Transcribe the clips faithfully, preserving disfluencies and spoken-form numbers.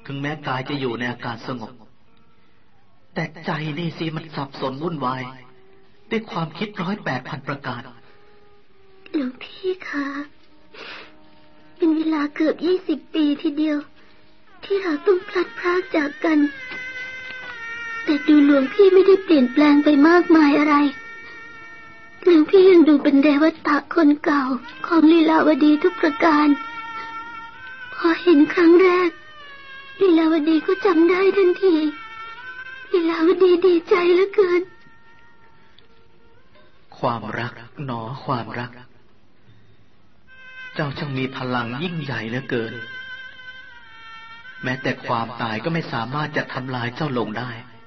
ถึงแม้กายจะอยู่ในอาการสงบแต่ใจนี่สิมันสับสนวุ่นวายด้วยความคิดร้อยแปดพันประการหลวงพี่คะเป็นเวลาเกือบยี่สิบปีทีเดียวที่เราต้องพลัดพรากจากกันแต่ดูหลวงพี่ไม่ได้เปลี่ยนแปลงไปมากมายอะไรหลวงพี่ยังดูเป็นเดวตะคนเก่าของลีลาวดีทุกประการพอเห็นครั้งแรกลีลาวดีก็จำได้ทันทีลีลาวดีดีใจเหลือเกินความรักหนอความรักเจ้าช่างมีพลังยิ่งใหญ่เหลือเกินแม้แต่ความตายก็ไม่สามารถจะทำลายเจ้าลงได้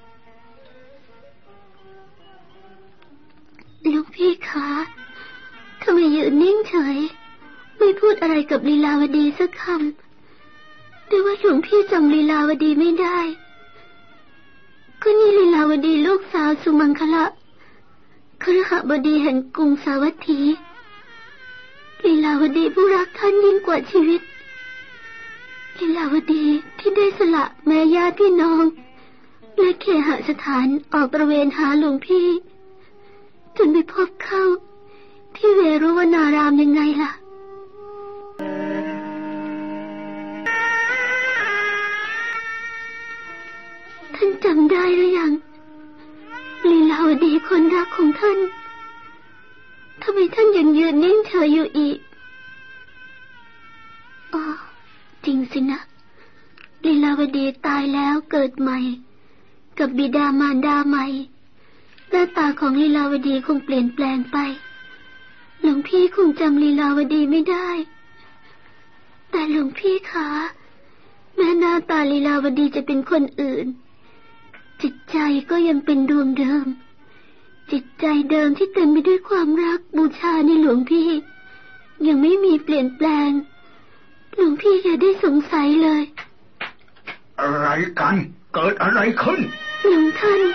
หลวงพี่คะทำไมยืนนิ่งเฉยไม่พูดอะไรกับลีลาวดีสักคำแต่ว่าหลวงพี่จำลีลาวดีไม่ได้ก็นี่ลีลาวดีลูกสาวสุมังคละคฤหบดีแห่งกรุงสาวัตถีลีลาวดีผู้รักท่านยิ่งกว่าชีวิตลีลาวดีที่ได้สละแม่ญาติพี่น้องและเคหสถานออกตระเวนหาหลวงพี่จนไปพบเข้าที่เวรุวนารามยังไงล่ะท่านจำได้หรือยังลีลาวดีคนรักของท่านทำไมท่านยังยืนนิ่งเฉยอยู่อีกอ๋อจริงสินะลีลาวดีตายแล้วเกิดใหม่กับบิดามารดาใหม่หน้าตาของลีลาวดีคงเปลี่ยนแปลงไปหลวงพี่คงจำลีลาวดีไม่ได้แต่หลวงพี่คะแม้หน้าตาลีลาวดีจะเป็นคนอื่นจิตใจก็ยังเป็นดวงเดิมจิตใจเดิมที่เต็มไปด้วยความรักบูชาในหลวงพี่ยังไม่มีเปลี่ยนแปลงหลวงพี่อย่าได้สงสัยเลยอะไรกันเกิดอะไรขึ้นหลวงท่าน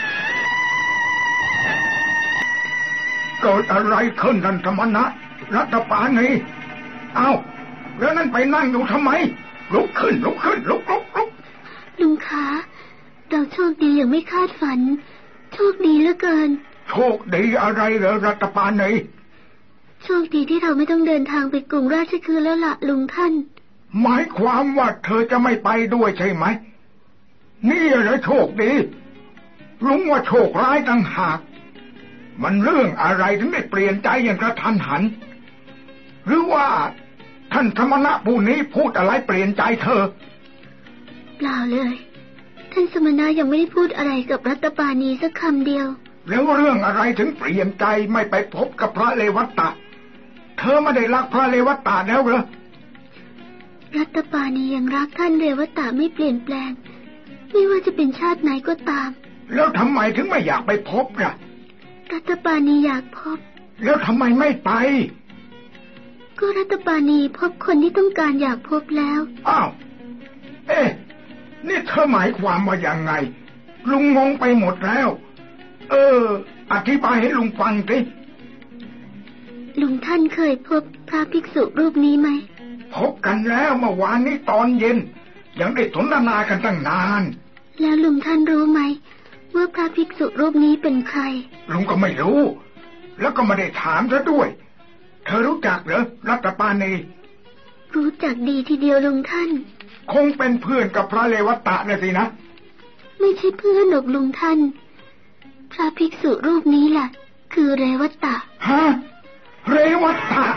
เกิดอะไรขึ้นท่านธรรมนัสรัตปานีเอ้าแล้วนั่นไปนั่งอยู่ทำไมลุกขึ้นลุกขึ้นลุกลุกลุกลุงขาเราโชคดีอย่างไม่คาดฝันโชคดีเหลือเกินโชคดีอะไรเหรอรัตปานีโชคดีที่เราไม่ต้องเดินทางไปกรุงราชคฤห์แล้วล่ะลุงท่านหมายความว่าเธอจะไม่ไปด้วยใช่ไหมนี่เหรอโชคดีลุงว่าโชคร้ายต่างหากมันเรื่องอะไรถึงได้เปลี่ยนใจอย่างกระทันหันหรือว่าท่านธรรมนัสผู้นี้พูดอะไรเปลี่ยนใจเธอเปล่าเลยท่านสมณะยังไม่ได้พูดอะไรกับรัตปานีสักคำเดียวแล้วเรื่องอะไรถึงเปลี่ยนใจไม่ไปพบกับพระเลวัตตะเธอไม่ได้รักพระเลวัตตะแล้วเหรอรัตปานียังรักท่านเลวัตตะไม่เปลี่ยนแปลงไม่ว่าจะเป็นชาติไหนก็ตามแล้วทำไมถึงไม่อยากไปพบล่ะรัตปานีอยากพบแล้วทำไมไม่ไปก็รัตปานีพบคนที่ต้องการอยากพบแล้วอ้าวเอ๊ะนี่เธอหมายความว่ายังไงลุงงงไปหมดแล้วเอออธิบายให้ลุงฟังสิลุงท่านเคยพบพระภิกษุรูปนี้ไหมพบกันแล้วเมื่อวานนี้ตอนเย็นยังได้สนทนากันตั้งนานแล้วลุงท่านรู้ไหมว่าพระภิกษุรูปนี้เป็นใครลุงก็ไม่รู้แล้วก็ไม่ได้ถามซะด้วยเธอรู้จักเหรอรัตปานีรู้จักดีทีเดียวลุงท่านคงเป็นเพื่อนกับพระเลวัตตะนะสินะไม่ใช่เพื่อนหรอกลุงท่านพระภิกษุรูปนี้ล่ะคือเรวัตตะฮะเรวัตตะ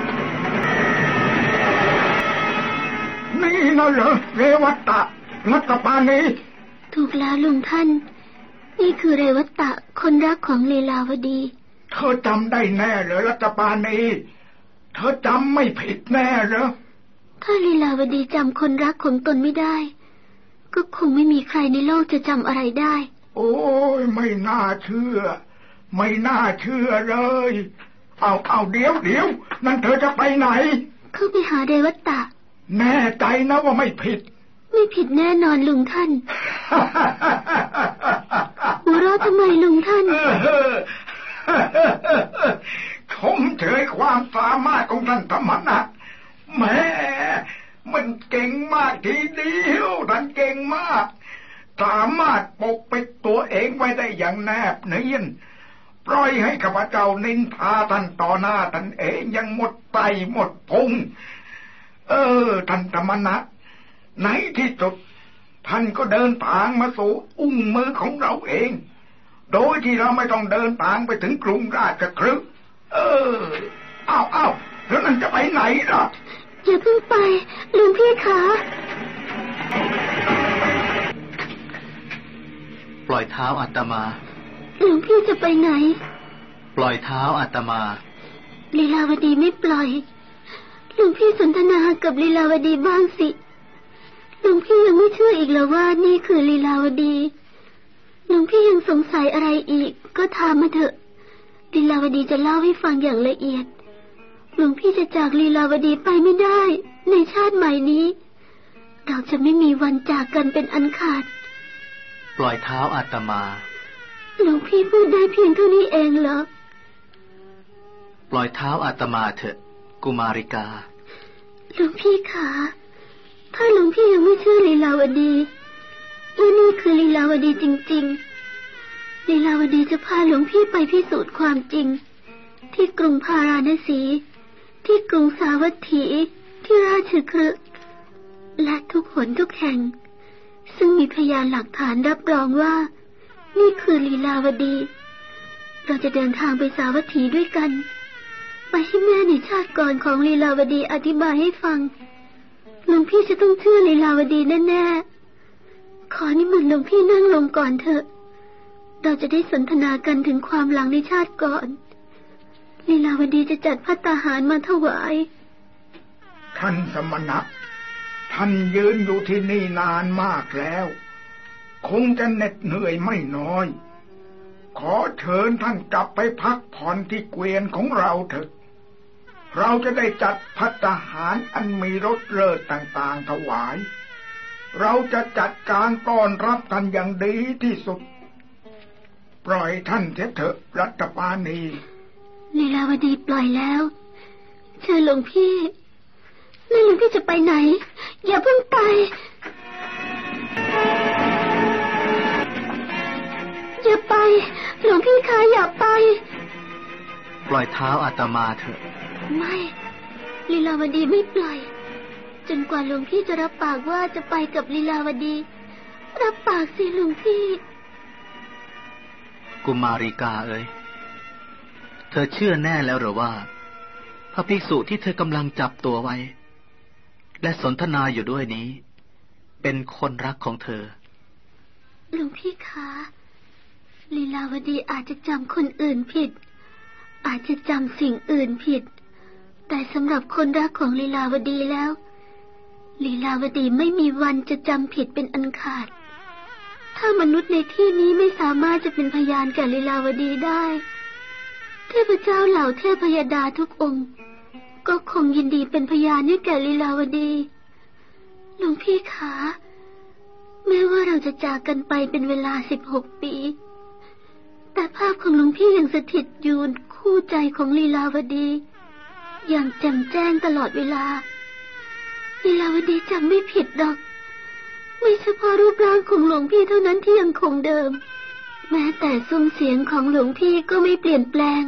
นี่นะเหรอเรวัตตะรัตปานีถูกแล้วลุงท่านนี่คือเรวัตตะคนรักของลีลาวดีเธอจำได้แน่เหรอรัตปานีเธอจำไม่ผิดแน่เหรอถ้าลีลาวดีจำคนรักของตนไม่ได้ก็คงไม่มีใครในโลกจะจำอะไรได้โอ้ยไม่น่าเชื่อไม่น่าเชื่อเลยเอาเอาเดี๋ยวเดี๋ยวนั่นเธอจะไปไหนเข้าไปหาเรวัตตะแน่ใจนะว่าไม่ผิดไม่ผิดแน่นอนลุงท่านหัวเราะทำไมลุงท่านชมเชยความสามารถของท่านธรรมนัสแหมมันเก่งมากทีเดียวท่านานเก่งมากสามารถปกปิดตัวเองไว้ได้อย่างแนบเนียนปล่อยให้ข้าพเจ้านินทาท่านต่อหน้าท่านเองยังหมดไตหมดพุงเออท่านธรรมนัสในที่สุดท่านก็เดินทางมาสู่อุ้งมือของเราเองโดยที่เราไม่ต้องเดินทางไปถึงกรุงราชคฤห์เอออ้าวอ้าวแล้วนั่นจะไปไหนล่ะอย่าเพิ่งไปหลวงพี่คะปล่อยเท้าอาตมาหลวงพี่จะไปไหนปล่อยเท้าอาตมาลีลาวดีไม่ปล่อยหลวงพี่สนทนากับลีลาวดีบ้างสิหลวงพี่ยังไม่เชื่ออีกเหรอว่านี่คือลีลาวดีหลวงพี่ยังสงสัยอะไรอีกก็ถามมาเถอะลีลาวดีจะเล่าให้ฟังอย่างละเอียดหลวงพี่จะจากลีลาวดีไปไม่ได้ในชาติใหม่นี้เราจะไม่มีวันจากกันเป็นอันขาดปล่อยเท้าอาตมาหลวงพี่พูดได้เพียงเท่านี้เองเหรอปล่อยเท้าอาตมาเถอะกุมาริกาหลวงพี่ขาถ้าหลวงพี่ยังไม่เชื่อลีลาวดีและนี่คือลีลาวดีจริงๆลีลาวดีจะพาหลวงพี่ไปพิสูจน์ความจริงที่กรุงพาราณสีที่กรุงสาวัตถีที่ราชคฤห์และทุกหนทุกแห่งซึ่งมีพยานหลักฐานรับรองว่านี่คือลีลาวดีเราจะเดินทางไปสาวัตถีด้วยกันไปให้แม่ในชาติก่อนของลีลาวดีอธิบายให้ฟังหลวงพี่จะต้องเชื่อลีลาวดีแน่ๆขอนิมนต์หลวงพี่นั่งลงก่อนเถอะเราจะได้สนทนากันถึงความหลังในชาติก่อนลีลาวดีจะจัดภัตตาหารมาถวายท่านสมณะท่านยืนอยู่ที่นี่นานมากแล้วคงจะเหน็ดเหนื่อยไม่น้อยขอเชิญท่านกลับไปพักผ่อนที่เกวียนของเราเถอะเราจะได้จัดภัตตาหารอันมีรสเลิศต่างๆถวายเราจะจัดการต้อนรับท่านอย่างดีที่สุดปล่อยท่านเถอะรัตปานีลีลาวดีปล่อยแล้วเชิญหลวงพี่แล้วหลวงพี่จะไปไหนอย่าเพิ่งไปอย่าไปหลวงพี่คะอย่าไปปล่อยเท้าอาตมาเถอะไม่ลีลาวดีไม่ปล่อยจนกว่าหลวงพี่จะรับปากว่าจะไปกับลีลาวดีรับปากสิหลวงพี่กุมาริกาเอ๋ยเธอเชื่อแน่แล้วหรือว่าพระภิกษุที่เธอกำลังจับตัวไว้และสนทนาอยู่ด้วยนี้เป็นคนรักของเธอหลวงพี่คะลีลาวดีอาจจะจำคนอื่นผิดอาจจะจำสิ่งอื่นผิดแต่สำหรับคนรักของลีลาวดีแล้วลีลาวดีไม่มีวันจะจำผิดเป็นอันขาดถ้ามนุษย์ในที่นี้ไม่สามารถจะเป็นพยานแก่ลีลาวดีได้เทพเจ้าเหล่าเทพยดาทุกองค์ก็คงยินดีเป็นพยานให้แก่ลีลาวดีหลวงพี่คะแม้ว่าเราจะจากกันไปเป็นเวลาสิบหกปีแต่ภาพของหลวงพี่ยังสถิตอยู่คู่ใจของลีลาวดีอย่างแจ่มแจ้งตลอดเวลาลีลาวดีจำไม่ผิดดอกไม่เฉพาะรูปร่างของหลวงพี่เท่านั้นที่ยังคงเดิมแม้แต่ซุ้มเสียงของหลวงพี่ก็ไม่เปลี่ยนแปลง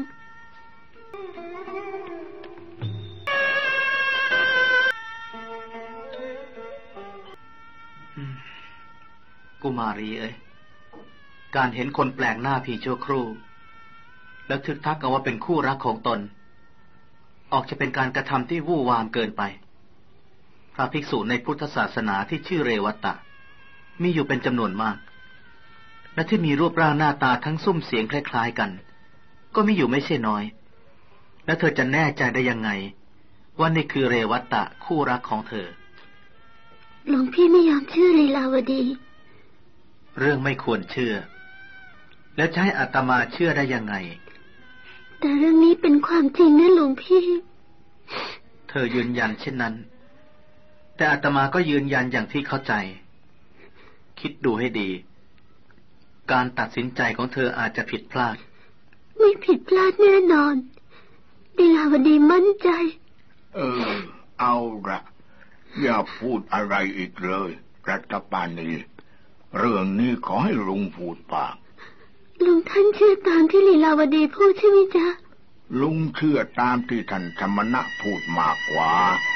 กุมารีเอ้ยการเห็นคนแปลกหน้าเพียงชั่วครู่แล้วทึกทักเอาว่าเป็นคู่รักของตนออกจะเป็นการกระทำที่วู่วามเกินไปพระภิกษุในพุทธศาสนาที่ชื่อเรวัตตะมีอยู่เป็นจำนวนมากและที่มีรูปร่างหน้าตาทั้งซุ้มเสียงคล้ายๆกันก็มีอยู่ไม่ใช่น้อยและเธอจะแน่ใจได้ยังไงว่านี่คือเรวัตตะคู่รักของเธอหลวงพี่ไม่ยอมเชื่อลีลาวดีเรื่องไม่ควรเชื่อแล้วจะให้อาตมาเชื่อได้ยังไงแต่เรื่องนี้เป็นความจริงนะหลวงพี่เธอยืนยันเช่นนั้นแต่อาตมาก็ยืนยันอย่างที่เข้าใจคิดดูให้ดีการตัดสินใจของเธออาจจะผิดพลาดไม่ผิดพลาดแน่นอนลีลาวดีมั่นใจเออเอาละอย่าพูดอะไรอีกเลยรัตปานีเรื่องนี้ขอให้ลุงพูดปากลุงท่านเชื่อตามที่ลีลาวดีพูดใช่ไหมจ๊ะลุงเชื่อตามที่ท่านสมณะพูดมากกว่า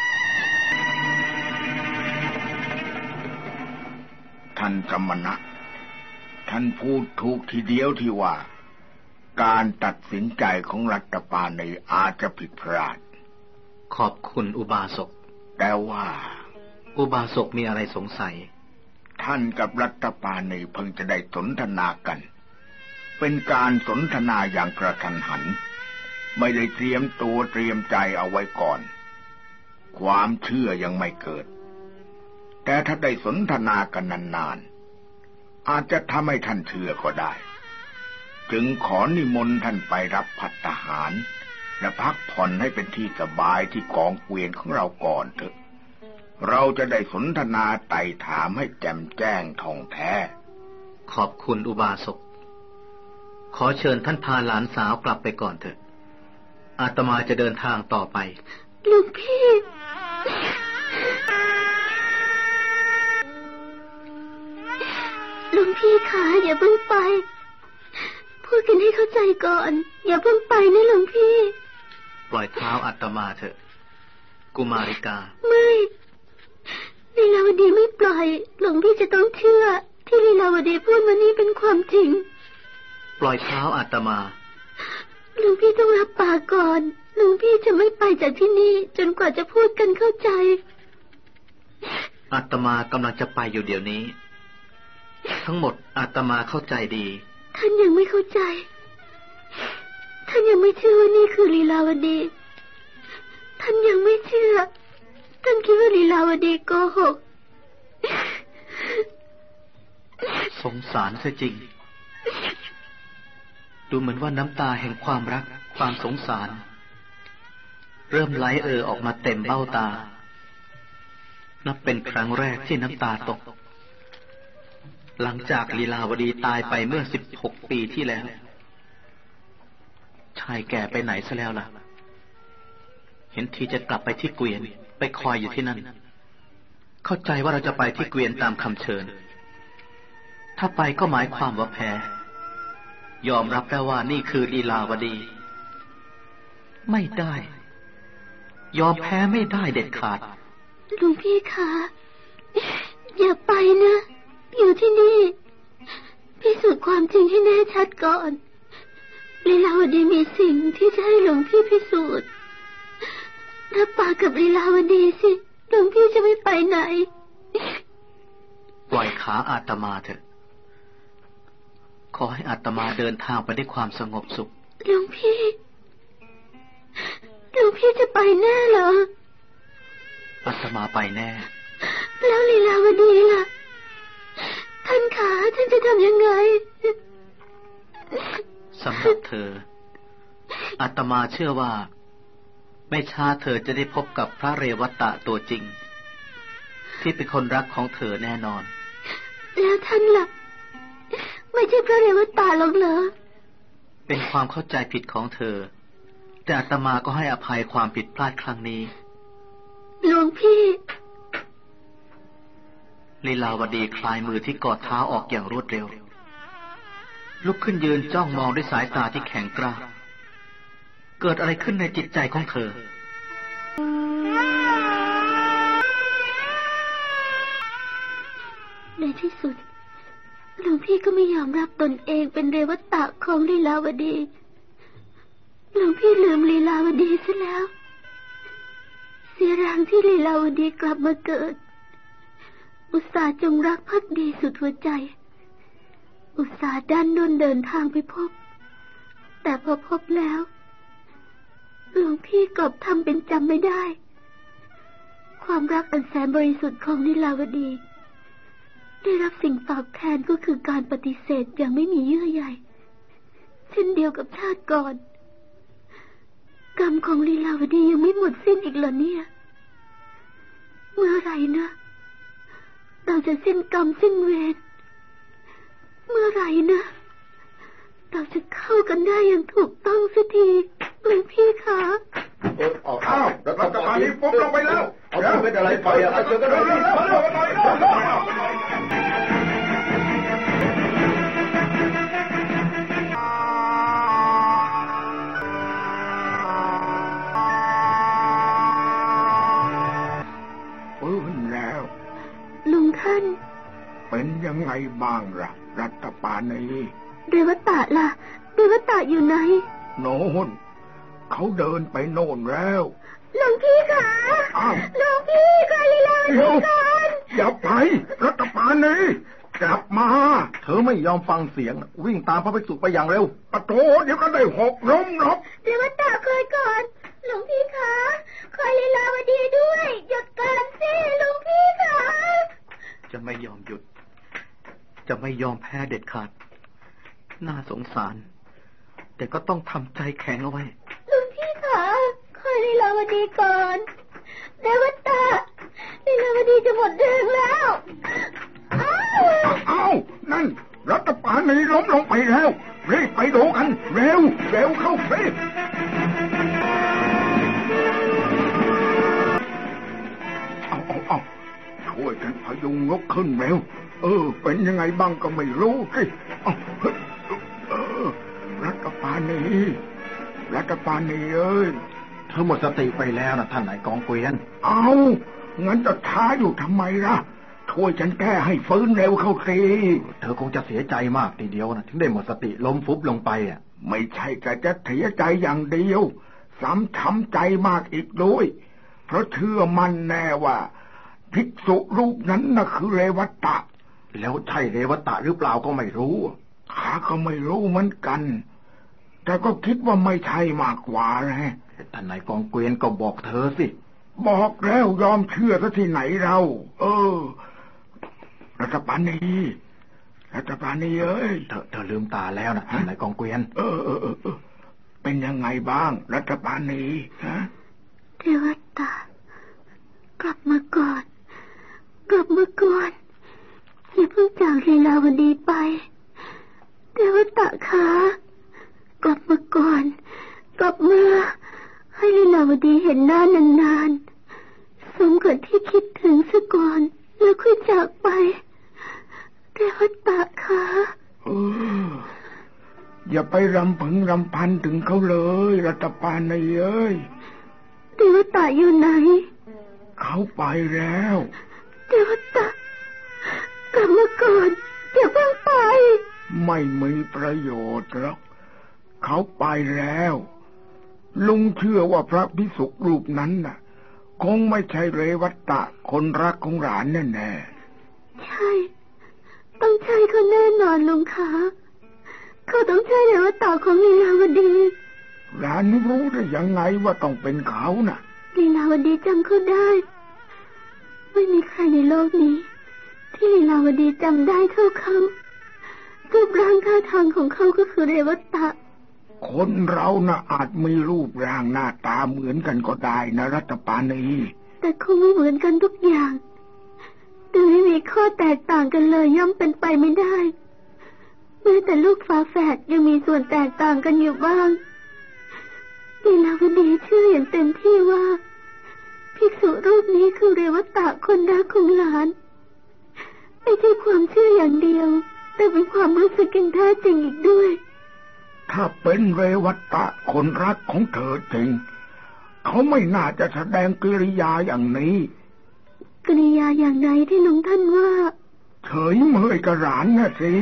ท่านสมณะท่านพูดถูกทีเดียวที่ว่าการตัดสินใจของรัตปานีอาจจะผิดพลาดขอบคุณอุบาสกแต่ว่าอุบาสกมีอะไรสงสัยท่านกับรัตปานีเพิ่งจะได้สนทนากันเป็นการสนทนาอย่างกระทันหันไม่ได้เตรียมตัวเตรียมใจเอาไว้ก่อนความเชื่อยังไม่เกิดแต่ถ้าได้สนทนากันนานๆอาจจะทำให้ท่านเชื่อก็ได้จึงขอนิมนต์ท่านไปรับภัตตาหารและพักผ่อนให้เป็นที่สบายที่กองเกวียนของเราก่อนเถอะเราจะได้สนทนาไต่ถามให้แจ่มแจ้งท่องแท้ขอบคุณอุบาสกขอเชิญท่านพาหลานสาวกลับไปก่อนเถอะอาตมาจะเดินทางต่อไปลุงพี่ลุงพี่ขาอย่าเพิ่งไปพูดกันให้เข้าใจก่อนอย่าเพิ่งไปนะลุงพี่ปล่อยเท้าอาตมาเถอะกุมาริกาไม่ลีลาวดีไม่ปล่อยหลวงพี่จะต้องเชื่อที่ลีลาวดีพูดมานี่เป็นความจริงปล่อยเท้าอาตมาหลวงพี่ต้องรับปากก่อนหลวงพี่จะไม่ไปจากที่นี่จนกว่าจะพูดกันเข้าใจอาตมากำลังจะไปอยู่เดี๋ยวนี้ทั้งหมดอาตมาเข้าใจดีท่านยังไม่เข้าใจท่านยังไม่เชื่อว่านี่คือลีลาวดีท่านยังไม่เชื่อท่านคิดว่าลีลาวดีโกหกสงสารซะจริงดูเหมือนว่าน้ำตาแห่งความรักความสงสารเริ่มไหลเอ่อออกมาเต็มเบ้าตานับเป็นครั้งแรกที่น้ำตาตกหลังจากลีลาวดีตายไปเมื่อสิบหกปีที่แล้วชายแก่ไปไหนซะแล้วล่ะเห็นทีจะกลับไปที่เกวียนไปคอยอยู่ที่นั่นเข้าใจว่าเราจะไปที่เกวียนตามคำเชิญถ้าไปก็หมายความว่าแพ้ยอมรับได้ว่านี่คือลีลาวดีไม่ได้ยอมแพ้ไม่ได้เด็ดขาดลุงพี่คะอย่าไปนะอยู่ที่นี่พิสูจน์ความจริงให้แน่ชัดก่อนลีลาวดีมีสิ่งที่จะให้หลวงพี่พิสูจน์รับปากกับลีลาวดีสิหลวงพี่จะไม่ไปไหนปล่อยขาอาตมาเถอะขอให้อาตมาเดินทางไปด้วยความสงบสุขหลวงพี่หลวงพี่จะไปแน่เหรออาตมาไปแน่แล้วลีลาวดีล่ะท่านขาท่านจะทำยังไงสำหรับเธออาตมาเชื่อว่าไม่ช้าเธอจะได้พบกับพระเรวัตะตัวจริงที่เป็นคนรักของเธอแน่นอนแล้วท่านล่ะไม่ใช่พระเรวัตะหรอกเหรอเป็นความเข้าใจผิดของเธอแต่อาตมาก็ให้อภัยความผิดพลาดครั้งนี้หลวงพี่ลีลาวดีคลายมือที่กอดเท้าออกอย่างรวดเร็วลุกขึ้นยืนจ้องมองด้วยสายตาที่แข็งกร้าเกิดอะไรขึ้นในจิตใจของเธอในที่สุดหลวงพี่ก็ไม่ยอมรับตนเองเป็นเรวัตะของลีลาวดีหลวงพี่ลืมลีลาวดีซะแล้วเสียแรงที่ลีลาวดีกลับมาเกิดอุตส่าห์จงรักภักดีสุดหัวใจอุตส่าห์ดันด้นเดินทางไปพบแต่พอพบแล้วหลวงพี่กลับทำเป็นจำไม่ได้ความรักอันแสนบริสุทธิ์ของลีลาวดีได้รับสิ่งตอบแทนก็คือการปฏิเสธอย่างไม่มีเยื่อใยเช่นเดียวกับชาติก่อนกรรมของลีลาวดียังไม่หมดสิ้นอีกเหรอเนี่ยเมื่อไรนะเราจะสิ้นกรรมสิ้นเวรเมื่อไรนะเราจะเข้ากันได้อย่างถูกต้องสักทีหลวงพี่คะอ้าวรัตปานีปุ๊บลงไปแล้วเอาเธอเป็นอะไรไปอ่ะเธอก็เลยฟื้นแล้วลุงท่านเป็นยังไงบ้างล่ะรัตปานีเรวตะล่ะเรวตะอยู่ไหนโน่นเขาเดินไปโน่นแล้วหลวงพี่คะหลวงพี่กาลีลาวดีกันอย่าไปรัตปานีกลับมาเธอไม่ยอมฟังเสียงวิ่งตามพระภิกษุไปอย่างเร็วปะโถเดี๋ยวก็ได้หกล้มหรอกเรวตะเคยก่อนหลวงพี่คะกาลีลาวดีด้วยหยุดกันสิหลวงพี่คะจะไม่ยอมหยุดจะไม่ยอมแพ้เด็ดขาดน่าสงสารแต่ก็ต้องทำใจแข็งเอาไว้หลวงพี่คะคอยลีลาวดีก่อนเรวตะลีลาวดีจะหมดแรงแล้วอ้าวนั่นรัตปานีล้มลงไปแล้วรีบไปดูกันเร็วเร็วเข้าสิเอาเอาเอาช่วยกันพยุงยกขึ้นเร็วเออเป็นยังไงบ้างก็ไม่รู้สิเออรัตปานีรัตปานีเอ้ยเธอหมดสติไปแล้วนะท่านนายกองเกวียนเอางั้นจะท้าอยู่ทำไมล่ะช่วยฉันแก้ให้ฟื้นเร็วเข้าสิเธอคงจะเสียใจมากทีเดียวนะถึงได้หมดสติล้มฟุบลงไปอ่ะไม่ใช่แต่จะเสียใจอย่างเดียวซ้ำช้ำใจมากอีกด้วยเพราะเชื่อมั่นแน่ว่าภิกษุรูปนั้นน่ะคือเรวัตตะแล้วใช่เรวัตตะหรือเปล่าก็ไม่รู้ข้าก็ไม่รู้เหมือนกันแต่ก็คิดว่าไม่ใช่มากกว่านะท่านนายกองเกวียนก็บอกเธอสิบอกแล้วยอมเชื่อซะที่ไหนเราเออรัตปานีรัตปานีเอ้ยเธอเธอลืมตาแล้วนะท่านนายกองเกวียนเออเออเออเป็นยังไงบ้างรัตปานีฮะเทวตากลับมาก่อนกลับมาก่อนอย่าเพิ่งจากลีลาวดีไปเทวตาคะกลับมาก่อนกลับมาให้ลีลาวดีเห็นหน้านานๆสมกับที่คิดถึงซะก่อนแล้วค่อยจากไปเทวตาคะเอออย่าไปรำพึงรำพันถึงเขาเลยรัตปานีเอ้ยเทวตาอยู่ไหนเขาไปแล้วเทวตากลับมาก่อนอย่าเพิ่งไปไม่มีประโยชน์หรอกเขาไปแล้วลุงเชื่อว่าพระภิกษุรูปนั้นน่ะคงไม่ใช่เรวัตตะคนรักของหลานแน่แน่ใช่ต้องใช่เขาแน่นอนลุงคะเขาต้องใช่เรวัตตะของลีลาวดีหลานรู้ได้ยังไงว่าต้องเป็นเขาน่ะลีลาวดีจำเขาได้ไม่มีใครในโลกนี้ที่ลีลาวดีจำได้เท่าเขารูปร่างท่าทางของเขาก็คือเรวัตตะคนเราน่ะอาจมีรูปร่างหน้าตาเหมือนกันก็ได้นะรัตปานีแต่คงไม่เหมือนกันทุกอย่างโดยไม่มีข้อแตกต่างกันเลยย่อมเป็นไปไม่ได้แม้แต่ลูกฝาแฝดยังมีส่วนแตกต่างกันอยู่บ้างลีลาวดีเชื่ออย่างเต็มที่ว่าภิกษุรูปนี้คือเรวัตตะคนรักของหลานไม่ใช่ความเชื่ออย่างเดียวแต่เป็นความรู้สึกอย่างแท้จริงอีกด้วยถ้าเป็นเรวัตตะคนรักของเธอจริงเขาไม่น่าจะแสดงกิริยาอย่างนี้กิริยาอย่างไหนที่ลุงท่านว่าเฉยเมยกระหลานน่ะสิ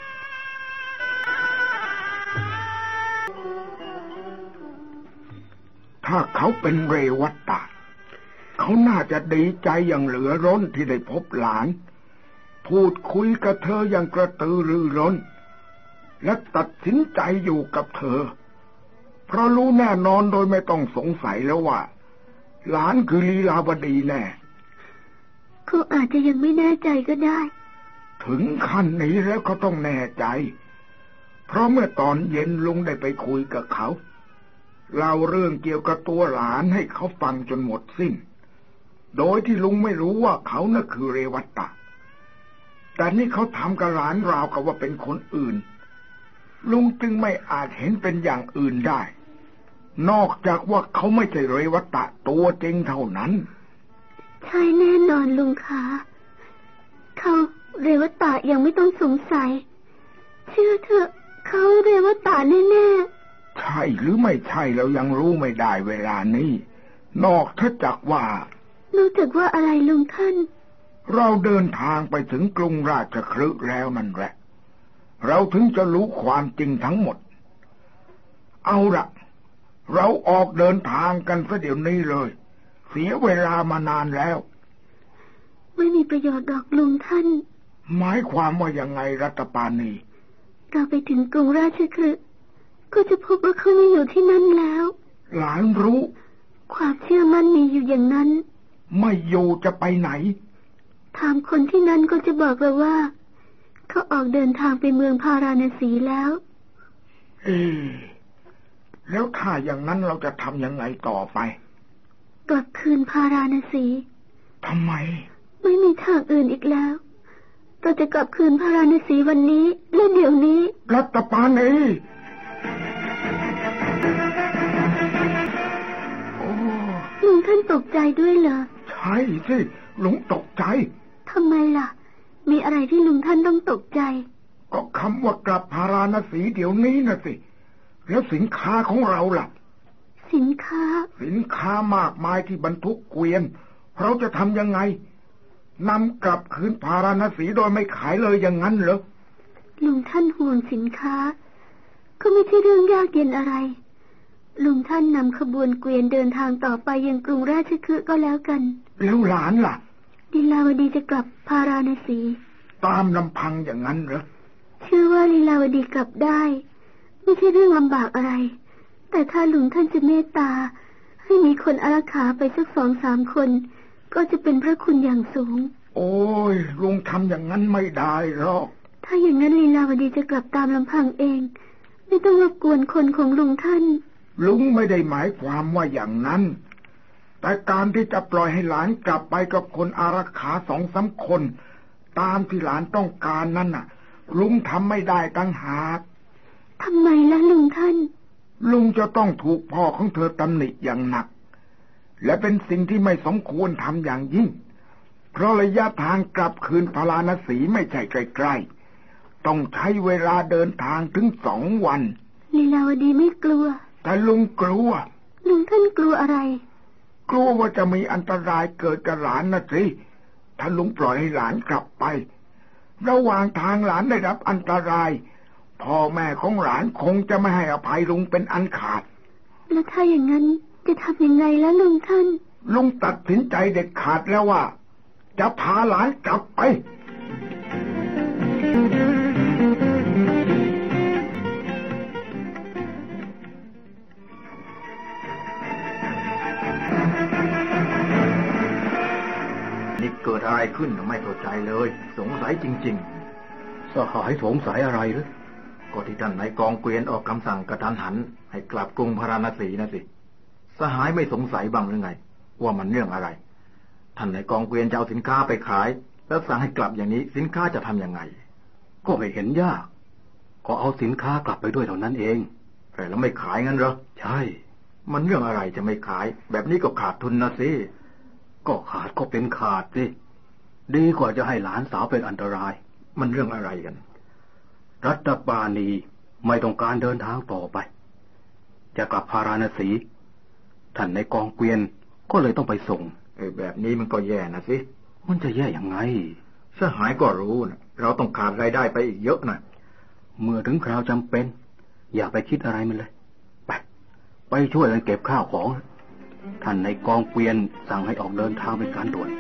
ถ้าเขาเป็นเรวัตตะเขาน่าจะดีใจอย่างเหลือร้นที่ได้พบหลานพูดคุยกับเธออย่างกระตือรือร้นและตัดสินใจอยู่กับเธอเพราะรู้แน่นอนโดยไม่ต้องสงสัยแล้วว่าหลานคือลีลาวดีแน่เขาอาจจะยังไม่แน่ใจก็ได้ถึงขั้นนี้แล้วเขาต้องแน่ใจเพราะเมื่อตอนเย็นลุงได้ไปคุยกับเขาเล่าเรื่องเกี่ยวกับตัวหลานให้เขาฟังจนหมดสิ้นโดยที่ลุงไม่รู้ว่าเขาน่ะคือเรวัตตะแต่นี่เขาทำกับหลานราวกับว่าเป็นคนอื่นลุงจึงไม่อาจเห็นเป็นอย่างอื่นได้นอกจากว่าเขาไม่ใช่เรวัตตะตัวจริงเท่านั้นช่แน่นอนลุงคะเขาเรวตะยังไม่ต้องสงสัยเชื่อเถอะเขาเรวตะแน่ๆใช่หรือไม่ใช่เรายังรู้ไม่ได้เวลานี้นอกจากว่านอกจากว่าอะไรลุงท่านเราเดินทางไปถึงกรุงราชคฤห์แล้วนั่นแหละเราถึงจะรู้ความจริงทั้งหมดเอาละเราออกเดินทางกันซะเดี๋ยวนี้เลยเสียเวลามานานแล้วไม่มีประโยชน์ดอกลุงท่านหมายความว่ายังไงรัตปานีเราไปถึงกรุงราชคฤห์ก็จะพบว่าเขาไม่อยู่ที่นั่นแล้วหลานรู้ความเชื่อมั่นมีอยู่อย่างนั้นไม่อยู่จะไปไหนถามคนที่นั่นก็จะบอกเราว่าเขาออกเดินทางไปเมืองพาราณสีแล้วเอ๊ะแล้วถ้าอย่างนั้นเราจะทำยังไงต่อไปกลับคืนพาราณสีทำไมไม่มีทางอื่นอีกแล้วเราจะกลับคืนพาราณสีวันนี้และเดี๋ยวนี้รัตปานีลุงท่านตกใจด้วยเหรอใช่สิลุงตกใจทำไมล่ะมีอะไรที่ลุงท่านต้องตกใจก็คำว่ากลับพาราณสีเดี๋ยวนี้นะสิแล้วสินค้าของเราล่ะสินค้าสินค้ามากมายที่บรรทุกเกวียนเราจะทำยังไงนำกลับคืนพาราณสีโดยไม่ขายเลยอย่างนั้นเหรอลุงท่านห่วงสินค้าก็ไม่ใช่เรื่องยากเย็นอะไรลุงท่านนำขบวนเกวียนเดินทางต่อไปยังกรุงราชคฤห์ก็แล้วกันแล้วหลานล่ะลีลาวดีจะกลับพาราณสีตามลำพังอย่างนั้นเหรอเชื่อว่าลีลาวดีกลับได้ไม่ใช่เรื่องลำบากอะไรแต่ถ้าลุงท่านจะเมตตาให้มีคนอารักขาไปสักสองสามคนก็จะเป็นพระคุณอย่างสูงโอ้ยลุงทำอย่างนั้นไม่ได้หรอกถ้าอย่างนั้นลีลาวดีจะกลับตามลำพังเองไม่ต้องรบกวนคนของลุงท่านลุงไม่ได้หมายความว่าอย่างนั้นแต่การที่จะปล่อยให้หลานกลับไปกับคนอารักขาสองสามคนตามที่หลานต้องการนั่นน่ะลุงทำไม่ได้ตั้งหากทำไมล่ะลุงท่านลุงจะต้องถูกพ่อของเธอตำหนิอย่างหนักและเป็นสิ่งที่ไม่สมควรทำอย่างยิ่งเพราะระยะทางกลับคืนพาราณสีไม่ใช่ใกล้ๆต้องใช้เวลาเดินทางถึงสองวันลีลาวดีไม่กลัวแต่ลุงกลัวลุงท่านกลัวอะไรกลัวว่าจะมีอันตรายเกิดกับหลานนะสิถ้าลุงปล่อยให้หลานกลับไประหว่างทางหลานได้รับอันตรายพ่อแม่ของหลานคงจะไม่ให้อภัยลุงเป็นอันขาดแล้วถ้าอย่างนั้นจะทำยังไงล่ะลุงท่านลุงตัดสินใจเด็ดขาดแล้วว่าจะพาหลานกลับไปนี่เกิดอะไรขึ้นไม่เข้าใจเลยสงสัยจริงๆสหายสงสัยอะไรหรือก็ที่ท่านนายกองเกวียนออกคำสั่งกระทันหันให้กลับกรุงพาราณสีนะสิสหายไม่สงสัยบ้างหรือไงว่ามันเรื่องอะไรท่านนายกองเกวียนจะเอาสินค้าไปขายแล้วสั่งให้กลับอย่างนี้สินค้าจะทำยังไงก็ไม่เห็นยากก็เอาสินค้ากลับไปด้วยเท่านั้นเองแต่แล้วไม่ขายงั้นเหรอใช่มันเรื่องอะไรจะไม่ขายแบบนี้ก็ขาดทุนนะสิก็ขาดก็เป็นขาดสิดีกว่าจะให้หลานสาวเป็นอันตรายมันเรื่องอะไรกันรัตปานีไม่ต้องการเดินทางต่อไปจะกลับพาราณสีท่านในกองเกวียนก็เลยต้องไปส่งไอ้แบบนี้มันก็แย่นะสิมันจะแย่ยังไงสหายก็รู้นะเราต้องขาดรายได้ไปอีกเยอะนะเมื่อถึงคราวจำเป็นอย่าไปคิดอะไรมันเลยไปไปช่วยกันเก็บข้าวของท่านในกองเกวียนสั่งให้ออกเดินทางเป็นการด่วน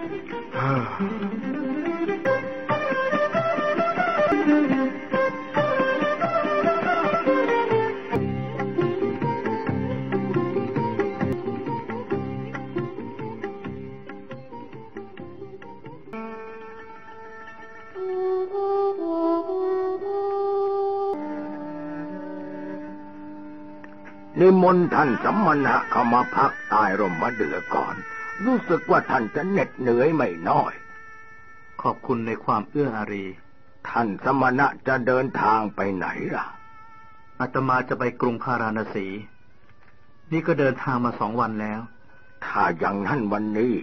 นิมนต์ท่านสัมมณะเข้ามาพักใต้ร่มมะเดื่อก่อนรู้สึกว่าท่านจะเหน็ดเหนื่อยไม่น้อยขอบคุณในความเอื้ออารีท่านสมณะจะเดินทางไปไหนล่ะอาตมาจะไปกรุงพาราณสีนี่ก็เดินทางมาสองวันแล้วถ้าอย่างนั้นวันนี้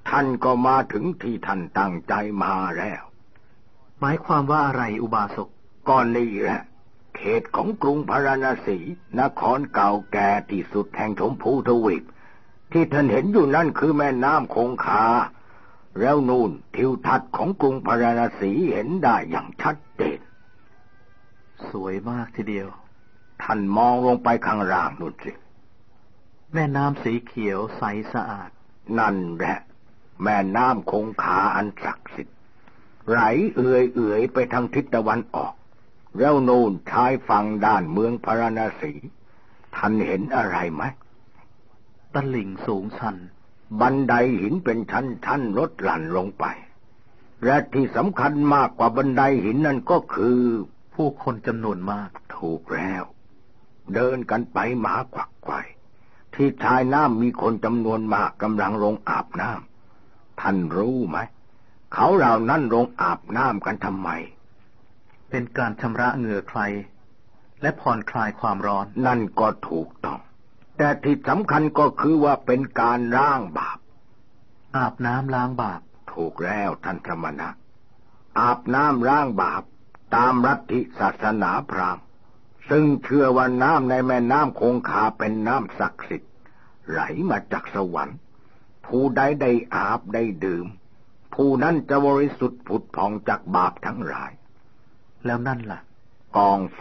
ท่านก็มาถึงที่ท่านตั้งใจมาแล้วหมายความว่าอะไรอุบาสกก่อนนี้แหละเขตของกรุงพาราณสีนครเก่าแก่ที่สุดแห่งชมพูทวีปที่ท่านเห็นอยู่นั่นคือแม่น้ำคงคาแล้วนู่นทิวทัศน์ของกรุงพาราณสีเห็นได้อย่างชัดเจนสวยมากทีเดียวท่านมองลงไปข้างล่างนู่นสิแม่น้ำสีเขียวใสสะอาดนั่นแหละแม่น้ำคงคาอันศักดิ์สิทธิ์ไหลเอื่อยเอื่อยไปทางทิศตะวันออกแล้วนู่นชายฝั่งด้านเมืองพาราณสีท่านเห็นอะไรไหมตลิ่งสูงชันบันไดหินเป็นชั้นๆลดหลั่นลงไปและที่สำคัญมากกว่าบันไดหินนั่นก็คือผู้คนจำนวนมากถูกแล้วเดินกันไปหมากวักไกวที่ชายน้ำมีคนจำนวนมากกำลังลงอาบน้ำท่านรู้ไหมเขาเหล่านั้นลงอาบน้ำกันทำไมเป็นการชำระเหงื่อใครและผ่อนคลายความร้อนนั่นก็ถูกต้องแต่ที่สำคัญก็คือว่าเป็นการล้างบาปอาบน้ำล้างบาปถูกแล้วท่านสมณะอาบน้ำล้างบาปตามลัทธิศาสนาพราหมณ์ซึ่งเชื่อว่าน้ำในแม่น้ำคงคาเป็นน้ำศักดิ์สิทธิ์ไหลมาจากสวรรค์ผู้ใดได้อาบได้ดื่มผู้นั้นจะบริสุทธิ์ผุดผ่องจากบาปทั้งหลายแล้วนั่นล่ะกองไฟ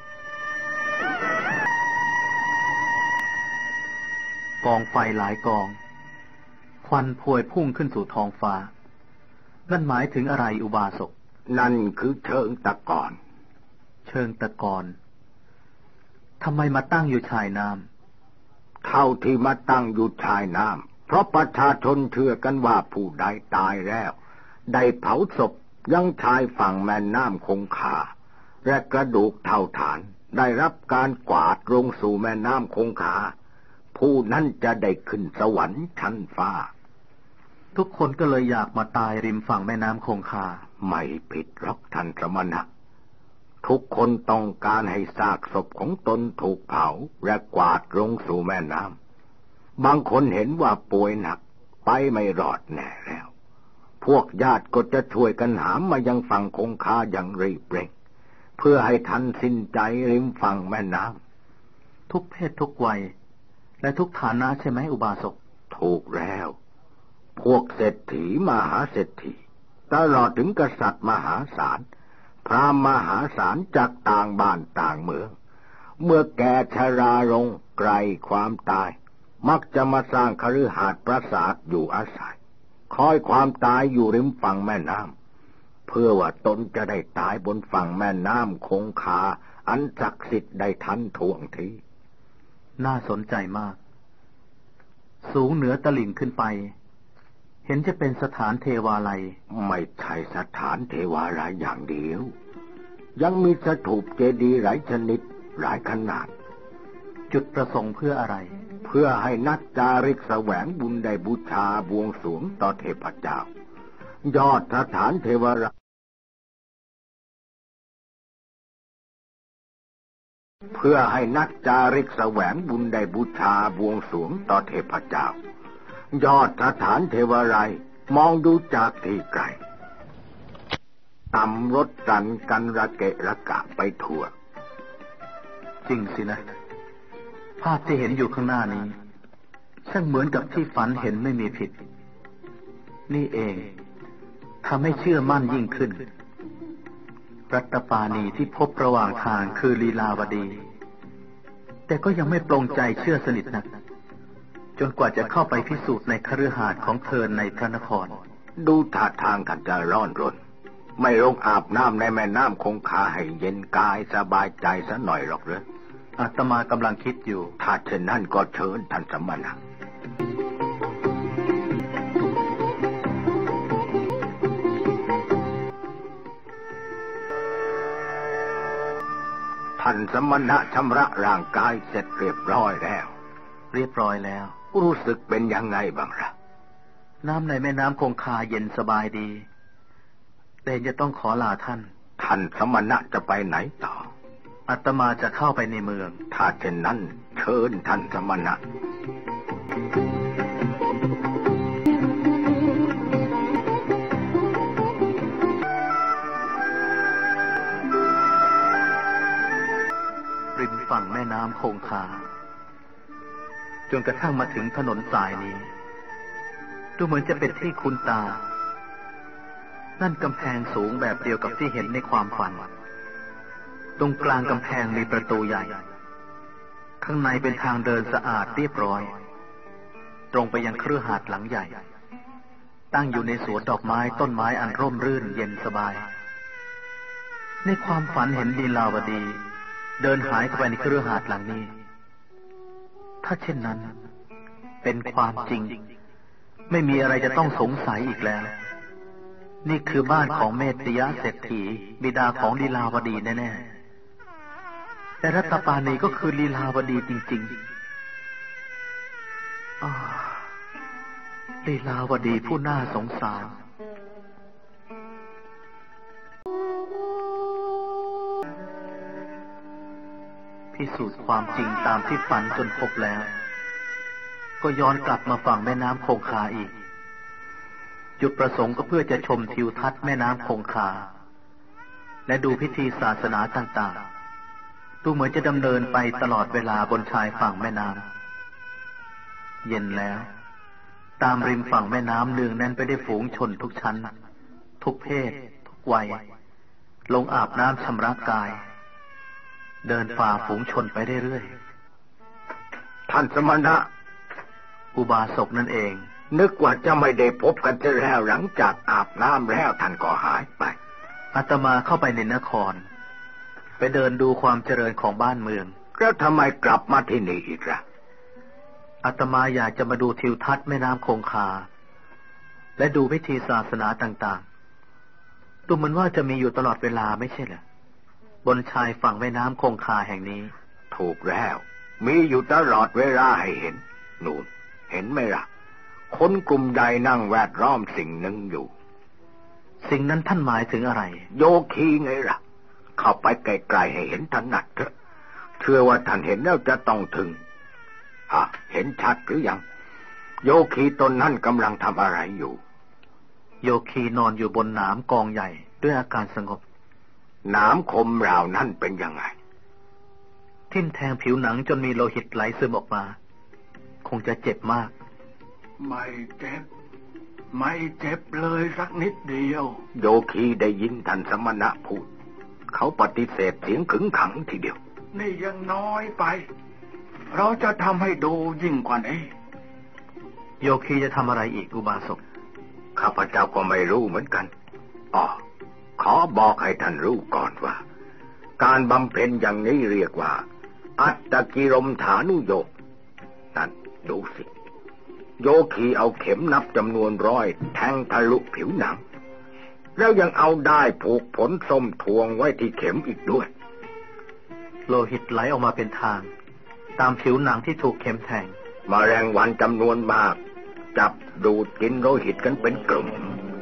กองไฟหลายกองควันพวยพุ่งขึ้นสู่ท้องฟ้านั่นหมายถึงอะไรอุบาสกนั่นคือเชิงตะกอนเชิงตะกอนทำไมมาตั้งอยู่ชายน้ำเท่าที่มาตั้งอยู่ชายน้ำเพราะประชาชนเชื่อกันว่าผู้ใดตายแล้วได้เผาศพยังชายฝั่งแม่น้ำคงคาและกระดูกเท่าฐานได้รับการกวาดลงสู่แม่น้ำคงคาผู้นั้นจะได้ขึ้นสวรรค์ชั้นฟ้าทุกคนก็เลยอยากมาตายริมฝั่งแม่น้ำคงคาไม่ผิดหรอกท่านสมณะทุกคนต้องการให้ซากศพของตนถูกเผาและกวาดลงสู่แม่น้ำบางคนเห็นว่าป่วยหนักไปไม่รอดแน่แล้วพวกญาติก็จะช่วยกันหามมายังฝั่งคงคาอย่างรีบเร่งเพื่อให้ทันสิ้นใจริมฝั่งแม่น้ำทุกเพศทุกวัยและทุกฐานะใช่ไหมอุบาสกถูกแล้วพวกเศรษฐีมหาเศรษฐีตลอดถึงกษัตริย์มหาศาลพราหมณ์มหาศาลจากต่างบ้านต่างเมืองเมื่อแก่ชราลงไกลความตายมักจะมาสร้างคฤหาสน์ปราสาทอยู่อาศัยคอยความตายอยู่ริมฝั่งแม่น้ำเพื่อว่าตนจะได้ตายบนฝั่งแม่น้ำคงคาอันศักดิ์สิทธิ์ได้ทันท่วงทีน่าสนใจมากสูงเหนือตลิ่งขึ้นไปเห็นจะเป็นสถานเทวาลัยไม่ใช่สถานเทวาลัยอย่างเดียวยังมีสถูปเจดีย์หลายชนิดหลายขนาดจุดประสงค์เพื่ออะไรเพื่อให้นักจาริกแสวงบุญได้บูชาบวงสรวงต่อเทพเจ้ายอดสถานเทวาลัยเพื่อให้นักจาริกแสวงบุญได้บูชาบวงสรวงต่อเทพเจ้ายอดสถานเทวาลัยมองดูจากที่ไกลต่ำรถกันกันระเกะระกะไปทั่วจริงสินะภาพที่เห็นอยู่ข้างหน้านี้ช่างเหมือนกับที่ฝันเห็นไม่มีผิดนี่เองทำให้เชื่อมั่นยิ่งขึ้นรัตปาณีที่พบระหว่างทางคือลีลาวดีแต่ก็ยังไม่ปลงใจเชื่อสนิทนักจนกว่าจะเข้าไปพิสูจน์ในคฤหาสน์ของเธอในพระนครดูท่าทางท่านจะร้อนรนไม่ลงอาบน้ำในแม่น้ำคงคาให้เย็นกายสบายใจซะหน่อยหรอกเหรออาตมากำลังคิดอยู่ถ้าเช่นนั้นก็เชิญท่านสมณะท่านสมณะชำระร่างกายเสร็จเรียบร้อยแล้วเรียบร้อยแล้วรู้สึกเป็นยังไงบ้างล่ะน้ำในแม่น้ำคงคาเย็นสบายดีแต่จะต้องขอลาท่านท่านสมณะจะไปไหนต่ออาตมาจะเข้าไปในเมืองถ้าเช่นนั้นเชิญท่านสมณะฝั่งแม่น้ำคงคาจนกระทั่งมาถึงถนนสายนี้ดูเหมือนจะเป็นที่คุ้นตานั่นกำแพงสูงแบบเดียวกับที่เห็นในความฝันตรงกลางกำแพงมีประตูใหญ่ข้างในเป็นทางเดินสะอาดเรียบร้อยตรงไปยังคฤหาสน์หลังใหญ่ตั้งอยู่ในสวนดอกไม้ต้นไม้อันร่มรื่นเย็นสบายในความฝันเห็นลีลาวดีเดินหายเข้าไปในคฤหาสน์หลังนี้ถ้าเช่นนั้นเป็นความจริงไม่มีอะไรจะต้องสงสัยอีกแล้วนี่คือบ้านของเมตยเศรษฐีบิดาของลีลาวดีแน่ๆแต่รัตปานีก็คือลีลาวดีจริงๆอ๋อลีลาวดีผู้น่าสงสารพิสูจน์ความจริงตามที่ฝันจนพบแล้วก็ย้อนกลับมาฝั่งแม่น้ำคงคาอีกจุดประสงค์ก็เพื่อจะชมทิวทัศน์แม่น้ำคงคาและดูพิธีศาสนาต่างๆดูเหมือนจะดำเนินไปตลอดเวลาบนชายฝั่งแม่น้ำเย็นแล้วตามริมฝั่งแม่น้ำเนืองแน่นไปด้วยฝูงชนทุกชั้นทุกเพศทุกวัยลงอาบน้ำชำระกายเดินฝ่าฝูงชนไปเรื่อยๆท่านสมณะอุบาสกนั่นเองนึกว่าจะไม่ได้พบกันจะแล้วหลังจากอาบน้ำแล้วท่านก็หายไปอาตมาเข้าไปในนครไปเดินดูความเจริญของบ้านเมืองแล้วทำไมกลับมาที่นี่อีกล่ะอาตมาอยากจะมาดูทิวทัศน์แม่น้ำคงคาและดูพิธีศาสนาต่างๆดูเหมือนว่าจะมีอยู่ตลอดเวลาไม่ใช่เหรอบนชายฝั่งแม่น้ำคงคาแห่งนี้ถูกแล้วมีอยู่ตลอดเวลาให้เห็นนู่นเห็นไหมล่ะคนกลุ่มใดนั่งแวดล้อมสิ่งหนึ่งอยู่สิ่งนั้นท่านหมายถึงอะไรโยคีไงล่ะเข้าไปไกลๆให้เห็นถนัดเถอะเชื่อว่าท่านเห็นแล้วจะต้องถึงอ่ะเห็นชัดหรือยังโยคีตนนั้นกำลังทำอะไรอยู่โยคีนอนอยู่บนหนามกองใหญ่ด้วยอาการสงบหนามคมเหล่านั้นเป็นยังไงทิ่มแทงผิวหนังจนมีโลหิตไหลซึมออกมาคงจะเจ็บมากไม่เจ็บไม่เจ็บเลยสักนิดเดียวโยคีได้ยินท่านสมณะพูดเขาปฏิเสธเสียงขึงขังทีเดียวนี่ยังน้อยไปเราจะทำให้ดูยิ่งกว่านี้โยคีจะทำอะไรอีกอุบาสกข้าพเจ้าก็ไม่รู้เหมือนกันอ๋อขอบอกให้ท่านรู้ก่อนว่าการบำเพ็ญอย่างนี้เรียกว่าอัตตกิรมฐานุโยคนั่นดูสิโยคีเอาเข็มนับจำนวนร้อยแทงทะลุผิวหนังแล้วยังเอาได้ผูกผลส้มทวงไว้ที่เข็มอีกด้วยโลหิตไหลออกมาเป็นทางตามผิวหนังที่ถูกเข็มแทงแมลงวันจำนวนมากจับดูดกินโลหิตกันเป็นกลุ่ม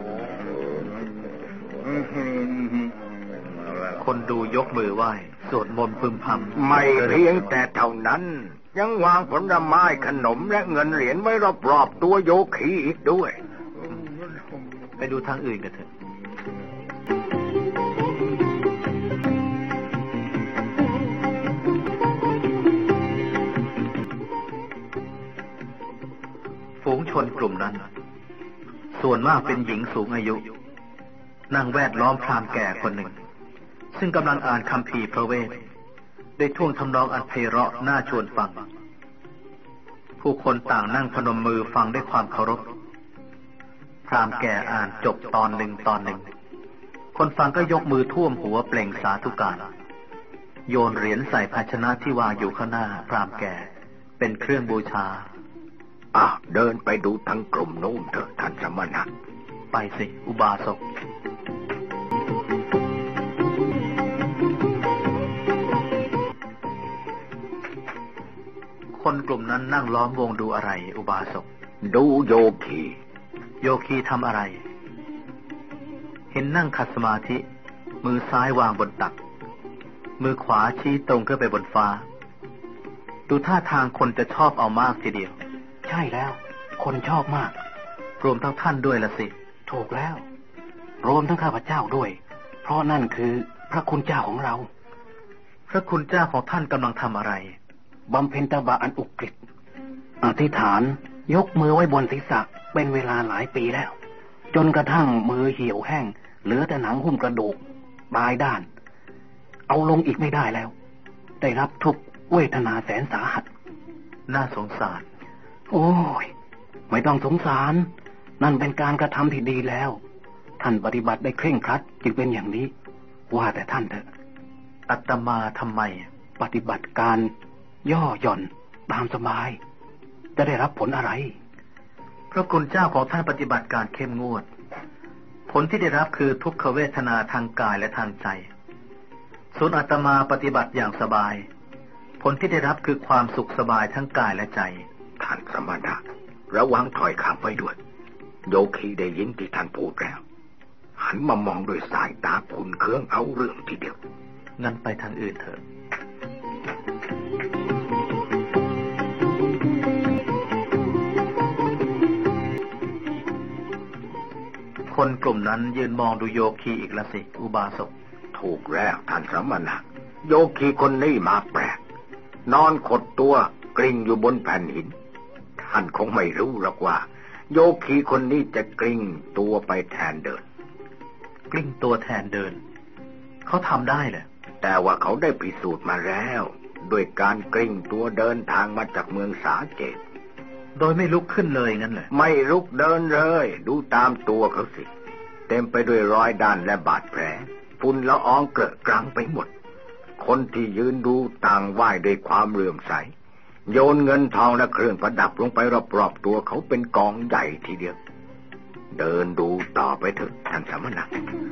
คนดูยกมือไหว้สวดมนต์พึมพำไม่เพียงแต่เท่านั้นยังวางผลไม้ขนมและเงินเหรียญไว้รอบๆตัวโยคีอีกด้วยไปดูทางอื่นกันเถอะฝูงชนกลุ่มนั้นส่วนมากเป็นหญิงสูงอายุนั่งแวดล้อมพราหมณ์แก่คนหนึ่งซึ่งกำลังอ่านคัมภีร์พระเวทด้วยท่วงทำนองอันไพเราะน่าชวนฟังผู้คนต่างนั่งพนมมือฟังด้วยความเคารพพราหมณ์แก่อ่านจบตอนหนึ่งตอนหนึ่งคนฟังก็ยกมือท่วมหัวเปล่งสาธุการโยนเหรียญใส่ภาชนะที่วางอยู่ข้างหน้าพราหมณ์แก่เป็นเครื่องบูชาอ่ะเดินไปดูทั้งกลุ่มโน้นเถอะท่านสมณะไปสิอุบาสกคนกลุ่มนั้นนั่งล้อมวงดูอะไรอุบาสกดูโยคีโยคีทำอะไรเห็นนั่งขัดสมาธิมือซ้ายวางบนตักมือขวาชี้ตรงขึ้นไปบนฟ้าดูท่าทางคนจะชอบเอามากทีเดียวใช่แล้วคนชอบมากรวมทั้งท่านด้วยละสิถูกแล้วรวมทั้งข้าพเจ้าด้วยเพราะนั่นคือพระคุณเจ้าของเราพระคุณเจ้าของท่านกำลังทำอะไรบำเพ็ญตบะอันอุกฤษอธิษฐานยกมือไว้บนศีรษะเป็นเวลาหลายปีแล้วจนกระทั่งมือเหี่ยวแห้งเหลือแต่หนังหุ้มกระดูกปลายด้านเอาลงอีกไม่ได้แล้วได้รับทุกข์เวทนาแสนสาหัสน่าสงสารโอ้ยไม่ต้องสงสารนั่นเป็นการกระทำที่ดีแล้วท่านปฏิบัติได้เคร่งครัดจึงเป็นอย่างนี้ว่าแต่ท่านเถอะอาตมาทำไมปฏิบัติการย่อหย่อนตามสบายจะได้รับผลอะไรพระคุณเจ้าของท่านปฏิบัติการเข้มงวดผลที่ได้รับคือทุกขเวทนาทางกายและทางใจส่วนอาตมาปฏิบัติอย่างสบายผลที่ได้รับคือความสุขสบายทั้งกายและใจท่านสมณะระวังถอยคำไว้ด้วยโยคีได้ยินที่ท่านพูดแล้วหันมามองด้วยสายตาขุ่นเคืองเอาเรื่องทีเดียวงั้นไปทางอื่นเถอะคนกลุ่มนั้นยืนมองดูโยคีอีกละสิอุบาสกถูกแล้วท่านสมณะโยคีคนนี้มาแปลกนอนขดตัวกลิ้งอยู่บนแผ่นหินท่านคงไม่รู้หรอกว่าโยคีคนนี้จะกลิ้งตัวไปแทนเดินกลิ้งตัวแทนเดินเขาทำได้เหรอแต่ว่าเขาได้พิสูจน์มาแล้วด้วยการกลิ้งตัวเดินทางมาจากเมืองสาเกตโดยไม่ลุกขึ้นเลยงั้นเหรอไม่ลุกเดินเลยดูตามตัวเขาสิเต็มไปด้วยรอยด่านและบาดแผลฝุ่นละอองเกลอะกรังไปหมดคนที่ยืนดูต่างไหว้ด้วยความเลื่อมใสโยนเงินทองและเครื่องประดับลงไปรอบๆตัวเขาเป็นกองใหญ่ทีเดียวเดินดูต่อไปเถอะท่านสมณะ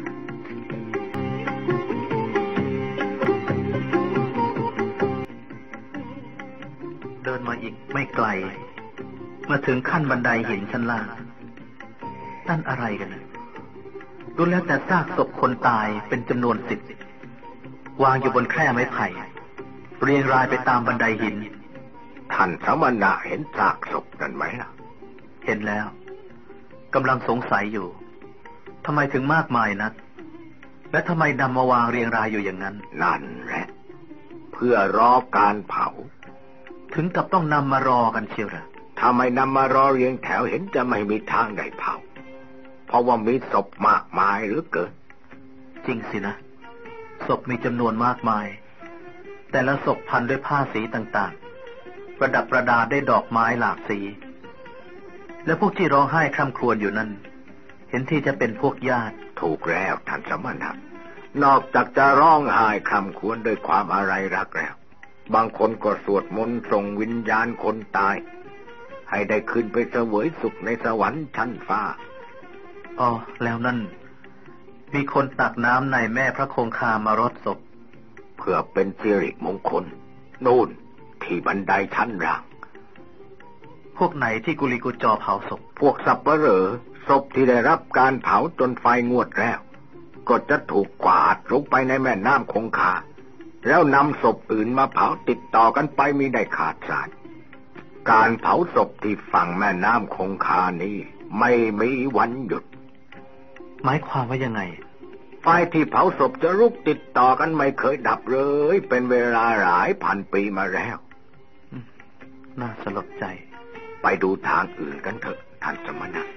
เดินมาอีกไม่ไกลมาถึงขั้นบันไดหินชั้นล่างนั่นอะไรกันนะดูแล้วแต่ซากศพคนตายเป็นจำนวนสิบวางอยู่บนแคร่ไม้ไผ่เรียงรายไปตามบันไดหินท่านสมณะเห็นซากศพนั่นไหมล่ะเห็นแล้วกำลังสงสัยอยู่ทำไมถึงมากมายนักและทำไมนำมาวางเรียงรายอยู่อย่างนั้นนั่นแหละเพื่อรอการเผาถึงกับต้องนำมารอกันเชียวหรือถ้าไม่นำมารอเรียงแถวเห็นจะไม่มีทางได้เผาเพราะว่ามีศพมากมายเหลือเกินจริงสินะศพมีจำนวนมากมายแต่ละศพพันด้วยผ้าสีต่างๆประดับประดาด้วยดอกไม้หลากสีและพวกที่ร้องไห้คร่ำครวญอยู่นั้นเห็นที่จะเป็นพวกญาติถูกแล้วท่านสมณะนอกจากจะร้องไห้คร่ำครวญด้วยความอะไรรักแล้วบางคนก็สวดมนต์ส่งวิญญาณคนตายให้ได้ขึ้นไปเสวยสุขในสวรรค์ชั้นฟ้าอ๋อแล้วนั่นมีคนตักน้ำในแม่พระคงคามารดศพเพื่อเป็นสิริมงคลนู่นที่บันไดชั้นล่างพวกไหนที่กุลิกุจอเผาศพพวกสับปะเหร่อศพที่ได้รับการเผาจนไฟงวดแล้วก็จะถูกกวาดลงไปในแม่น้ำคงคาแล้วนำศพอื่นมาเผาติดต่อกันไปมิได้ขาดสายการเผาศพที่ฝั่งแม่น้ำคงคานี้ไม่มีวันหยุดหมายความว่ายังไงไฟที่เผาศพจะลุกติดต่อกันไม่เคยดับเลยเป็นเวลาหลายพันปีมาแล้วน่าสลดใจไปดูทางอื่นกันเถอะท่านสมณะ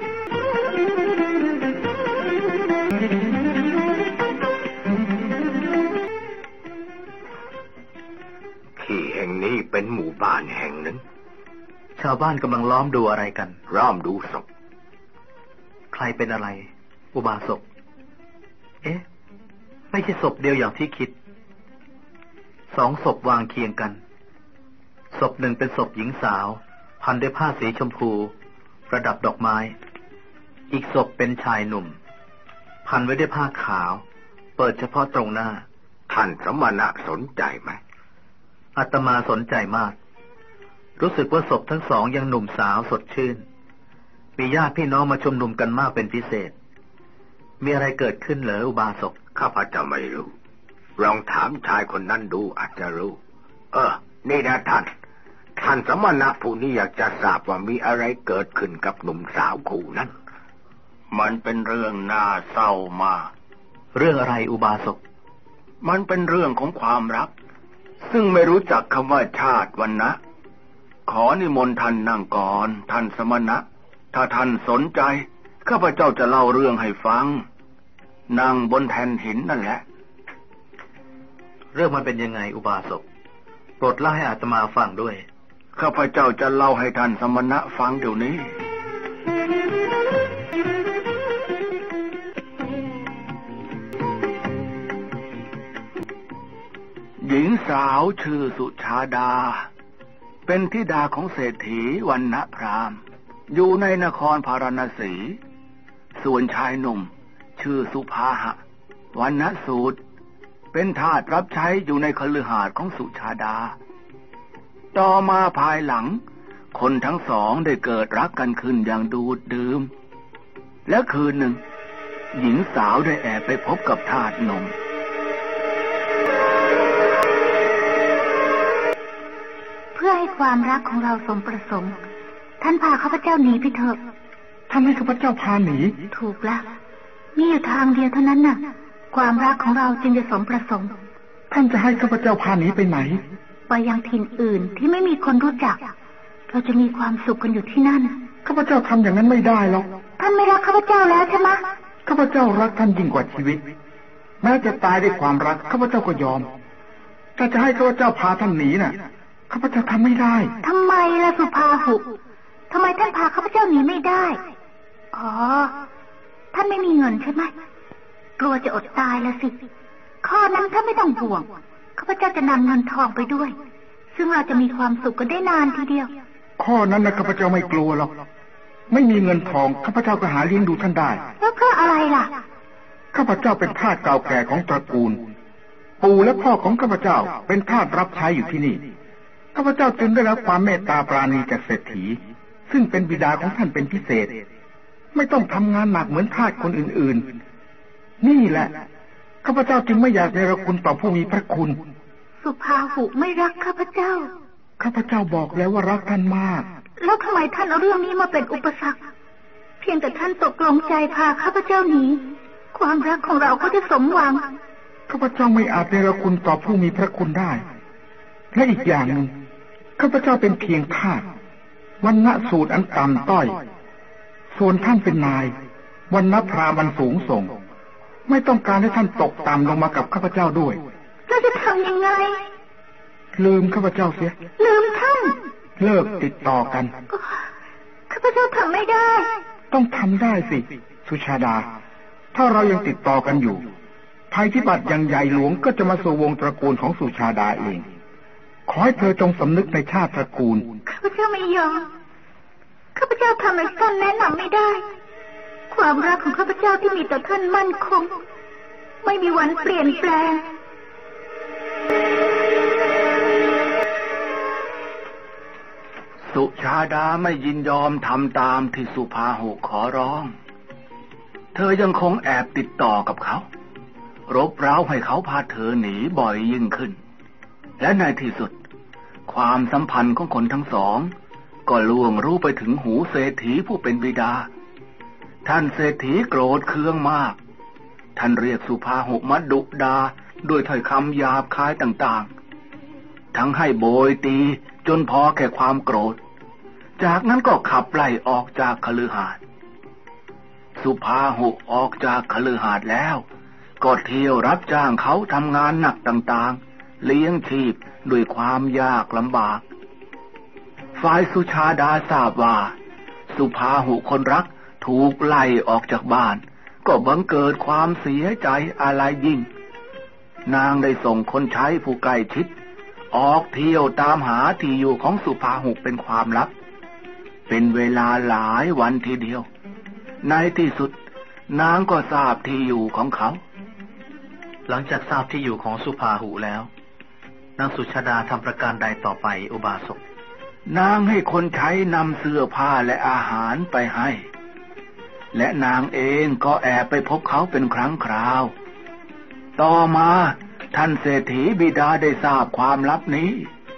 ที่แห่งนี้เป็นหมู่บ้านแห่งหนึ่งชาวบ้านกำลังล้อมดูอะไรกันล้อมดูศพใครเป็นอะไรอุบาสกเอ๊ะไม่ใช่ศพเดียวอย่างที่คิดสองศพวางเคียงกันศพหนึ่งเป็นศพหญิงสาวพันด้วยผ้าสีชมพูประดับดอกไม้อีกศพเป็นชายหนุ่มพันไว้ด้วยผ้าขาวเปิดเฉพาะตรงหน้าท่านสมณะสนใจไหมอาตมาสนใจมากรู้สึกว่าศพทั้งสองยังหนุ่มสาวสดชื่นมีญาติพี่น้องมาชุมนุมกันมากเป็นพิเศษมีอะไรเกิดขึ้นเหรออุบาสกข้าพเจ้าไม่รู้ลองถามชายคนนั้นดูอาจจะรู้เออนี่นะท่านท่านสมณะผู้นี้อยากจะทราบว่ามีอะไรเกิดขึ้นกับหนุ่มสาวคู่นั้นมันเป็นเรื่องน่าเศร้ามากเรื่องอะไรอุบาสกมันเป็นเรื่องของความรักซึ่งไม่รู้จักคำว่าชาติวรรณะขอนิมนต์ท่านนั่งก่อนท่านสมณะถ้าท่านสนใจข้าพเจ้าจะเล่าเรื่องให้ฟังนั่งบนแท่นหินนั่นแหละเรื่องมันเป็นยังไงอุบาสกโปรดเล่าให้อาตมาฟังด้วยข้าพเจ้าจะเล่าให้ท่านสมณะฟังเดี๋ยวนี้หญิงสาวชื่อสุชาดาเป็นธิดาของเศรษฐีวรรณพราหมณ์อยู่ในนครพาราณสีส่วนชายหนุ่มชื่อสุภาหะวรรณสูตรเป็นทาสรับใช้อยู่ในคฤหาสน์ของสุชาดาต่อมาภายหลังคนทั้งสองได้เกิดรักกันขึ้นอย่างดูดดื่มและคืนหนึ่งหญิงสาวได้แอบไปพบกับทาสหนุ่มเพื่อให้ความรักของเราสมประสงค์ท่านพาข้าพเจ้าหนีไปเถอะท่านให้ข้าพเจ้าพาหนีถูกแล้วมีอยู่ทางเดียวเท่านั้นน่ะความรักของเราจึงจะสมประสงค์ท่านจะให้ข้าพเจ้าพาหนีไปไหนไปยังถิ่นอื่นที่ไม่มีคนรู้จักเราจะมีความสุขกันอยู่ที่นั่นข้าพเจ้าทำอย่างนั้นไม่ได้หรอกท่านไม่รักข้าพเจ้าแล้วใช่ไหมข้าพเจ้ารักท่านยิ่งกว่าชีวิตแม้จะตายด้วยความรักข้าพเจ้าก็ยอมแต่จะให้ข้าพเจ้าพาท่านหนีน่ะข้าพเจ้าทำไม่ได้ทำไมล่ะสุภาหุทำไมท่านพาข้าพเจ้าหนีไม่ได้อ๋อท่านไม่มีเงินใช่ไหมกลัวจะอดตายละสิข้อนั้นท่านไม่ต้องห่วงข้าพเจ้าจะนำเงินทองไปด้วยซึ่งเราจะมีความสุขกันได้นานทีเดียวข้อนั้นนะข้าพเจ้าไม่กลัวหรอกไม่มีเงินทองข้าพเจ้าก็หาเลี้ยงดูท่านได้แล้วเพราะอะไรล่ะข้าพเจ้าเป็นทาสเก่าแก่ของตระกูลปู่และพ่อของข้าพเจ้าเป็นทาสรับใช้อยู่ที่นี่ข้าพเจ้าจึงได้รับความเมตตาปราณีจากเศรษฐีซึ่งเป็นบิดาของท่านเป็นพิเศษไม่ต้องทำงานหนักเหมือนทาสคนอื่นๆนี่แหละข้าพเจ้าจึงไม่อยากเนรคุณต่อผู้มีพระคุณสุภาหุไม่รักข้าพเจ้าข้าพเจ้าบอกแล้วว่ารักท่านมากแล้วทำไมท่านเอาเรื่องนี้มาเป็นอุปสรรคเพียงแต่ท่านตกลงใจพาข้าพเจ้าหนีความรักของเราก็จะสมหวังข้าพเจ้าไม่อาจเนรคุณต่อผู้มีพระคุณได้และอีกอย่างหนึ่งข้าพเจ้าเป็นเพียงทาสวรรณสูตรอันต่ำต้อยส่วนท่านเป็นนายวรรณพราหมณ์สูงส่งไม่ต้องการให้ท่านตกต่ำลงมากับข้าพเจ้าด้วยเราจะทำยังไงลืมข้าพเจ้าเสียลืมท่านเลิกติดต่อกันข้าพเจ้าทำไม่ได้ต้องทำได้สิสุชาดาถ้าเรายังติดต่อกันอยู่ภัยพิบัติอย่างใหญ่หลวงก็จะมาสู่วงตระกูลของสุชาดาเองขอให้เธอจงสำนึกในชาติตระกูลข้าพเจ้าไม่ยอมข้าพเจ้าทำอะไรท่านแนะนำไม่ได้ความรักของข้าพเจ้าที่มีต่อท่านมั่นคงไม่มีวันเปลี่ยนแปลงสุชาดาไม่ยินยอมทำตามที่สุภาหุขอร้องเธอยังคงแอบติดต่อกับเขารบเร้าให้เขาพาเธอหนีบ่อยยิ่งขึ้นและในที่สุดความสัมพันธ์ของคนทั้งสองก็ล่วงรู้ไปถึงหูเศรษฐีผู้เป็นบิดาท่านเศรษฐีโกรธเคืองมากท่านเรียกสุภาหุมาดุดาด้วยถ้อยคำหยาบคายต่างๆทั้งให้โบยตีจนพอแก่ความโกรธจากนั้นก็ขับไล่ออกจากคฤหาสน์สุภาหุออกจากคฤหาสน์แล้วก็เที่ยวรับจ้างเขาทำงานหนักต่างๆเลี้ยงชีพด้วยความยากลำบากฝ่ายสุชาดาทราบว่าสุภาหุคนรักถูกไล่ออกจากบ้านก็บังเกิดความเสียใจอะไรยิ่งนางได้ส่งคนใช้ผู้ใกล้ชิดออกเที่ยวตามหาที่อยู่ของสุภาหุเป็นความลับเป็นเวลาหลายวันทีเดียวในที่สุดนางก็ทราบที่อยู่ของเขาหลังจากทราบที่อยู่ของสุภาหุแล้วนางสุชาดาทำประการใดต่อไปอุบาสกนางให้คนใช้นำเสื้อผ้าและอาหารไปให้และนางเองก็แอบไปพบเขาเป็นครั้งคราวต่อมาท่านเศรษฐีบิดาได้ทราบความลับนี้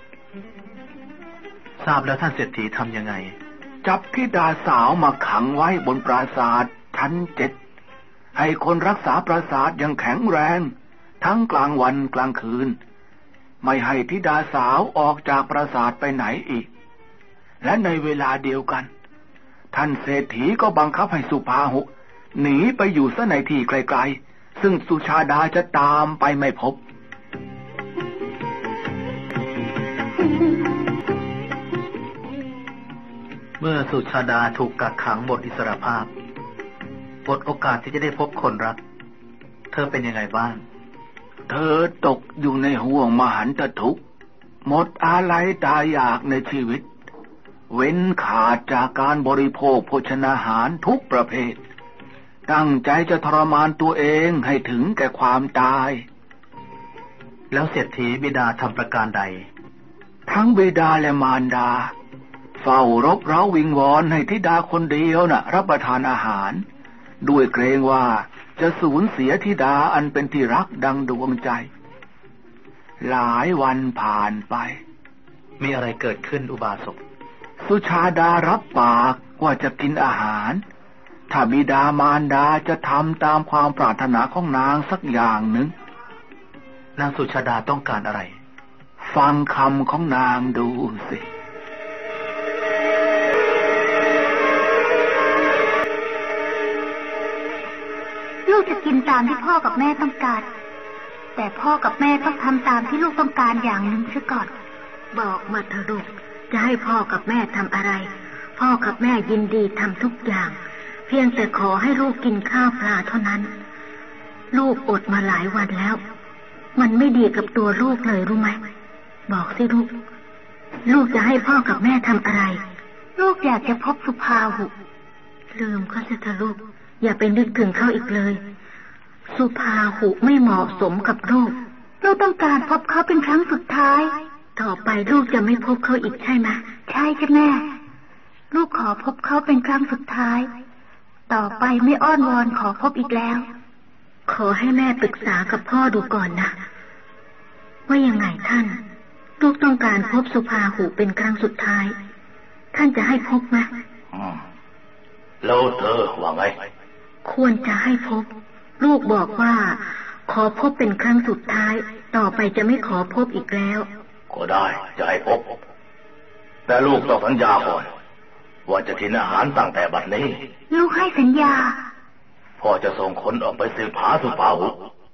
ทราบแล้วท่านเศรษฐีทำยังไงจับธิดาสาวมาขังไว้บนปราสาทชั้นเจ็ดให้คนรักษาปราสาทยังแข็งแรงทั้งกลางวันกลางคืนไม่ให้ธิดาสาวออกจากปราสาทไปไหนอีกและในเวลาเดียวกันท่านเศรษฐีก็บังคับให้สุภาหุหนีไปอยู่ซะในที่ไกลๆซึ่งสุชาดาจะตามไปไม่พบเมื่อสุชาดาถูกกักขังหมดอิสรภาพหมดโอกาสที่จะได้พบคนรักเธอเป็นยังไงบ้างเธอตกอยู่ในห่วงมหันตทุกข์หมดอาลัยตายอยากในชีวิตเว้นขาดจากการบริโภคโภชนาหารทุกประเภทตั้งใจจะทรมานตัวเองให้ถึงแก่ความตายแล้วเศรษฐีบิดาทำประการใดทั้งบิดาและมารดาเฝ้ารบเร้าวิงวอนให้ธิดาคนเดียวน่ะรับประทานอาหารด้วยเกรงว่าจะสูญเสียธิดาอันเป็นที่รักดังดวงใจหลายวันผ่านไปมีอะไรเกิดขึ้นอุบาสกสุชาดารับปากว่าจะกินอาหารถ้าบิดามารดาจะทำตามความปรารถนาของนางสักอย่างหนึ่งนางสุชาดาต้องการอะไรฟังคำของนางดูสิลูกจะกินตามที่พ่อกับแม่ต้องการแต่พ่อกับแม่ต้องทำตามที่ลูกต้องการอย่างหนึ่งซะก่อนบอกมาเถอะลูกจะให้พ่อกับแม่ทำอะไรพ่อกับแม่ยินดีทำทุกอย่างเพียงแต่ขอให้ลูกกินข้าวปลาเท่านั้นลูกอดมาหลายวันแล้วมันไม่ดีกับตัวลูกเลยรู้ไหมบอกสิลูกลูกจะให้พ่อกับแม่ทำอะไรลูกอยากจะพบสุภาหุลืมเขาเถอะลูกอย่าไปนึกถึงเขาอีกเลยสุภาหุไม่เหมาะสมกับลูกลูกต้องการพบเขาเป็นครั้งสุดท้ายต่อไปลูกจะไม่พบเขาอีกใช่ไหมใช่จ้ะแม่ลูกขอพบเขาเป็นครั้งสุดท้ายต่อไปไม่อ้อนวอนขอพบอีกแล้วขอให้แม่ปรึกษากับพ่อดูก่อนนะว่ายังไงท่านลูกต้องการพบสุภาหุเป็นครั้งสุดท้ายท่านจะให้พบไหมแล้วเธอว่าไงควรจะให้พบลูกบอกว่าขอพบเป็นครั้งสุดท้ายต่อไปจะไม่ขอพบอีกแล้วก็ได้จะให้พบแต่ลูกต้องสัญญาก่อนว่าจะกินอาหารตั้งแต่บัดนี้ลูกให้สัญญาพ่อจะส่งคนออกไปสืบหาสุภาหุ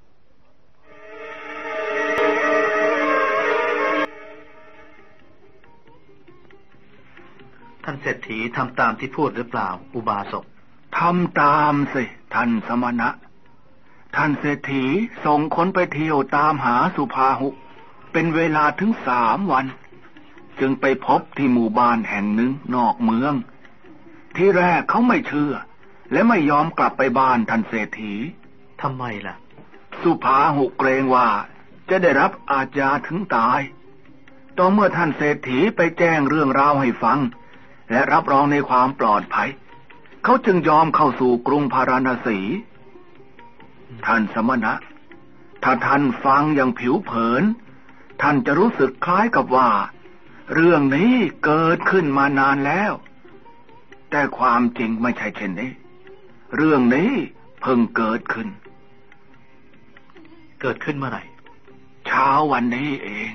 ท่านเศรษฐีทำตามที่พูดหรือเปล่าอุบาสกทำตามสิท่านสมณะท่านเศรษฐีส่งคนไปเที่ยวตามหาสุภาหุเป็นเวลาถึงสามวันจึงไปพบที่หมู่บ้านแห่งหนึ่งนอกเมืองที่แรกเขาไม่เชื่อและไม่ยอมกลับไปบ้านท่านเศรษฐีทำไมล่ะสุภาหุเกรงว่าจะได้รับอาญาถึงตายต่อเมื่อท่านเศรษฐีไปแจ้งเรื่องราวให้ฟังและรับรองในความปลอดภัยเขาจึงยอมเข้าสู่กรุงพาราณสีท่านสมณะถ้าท่านฟังอย่างผิวเผินท่านจะรู้สึกคล้ายกับว่าเรื่องนี้เกิดขึ้นมานานแล้วแต่ความจริงไม่ใช่เช่นนี้เรื่องนี้เพิ่งเกิดขึ้นเกิดขึ้นเมื่อไหร่เช้าวันนี้เอง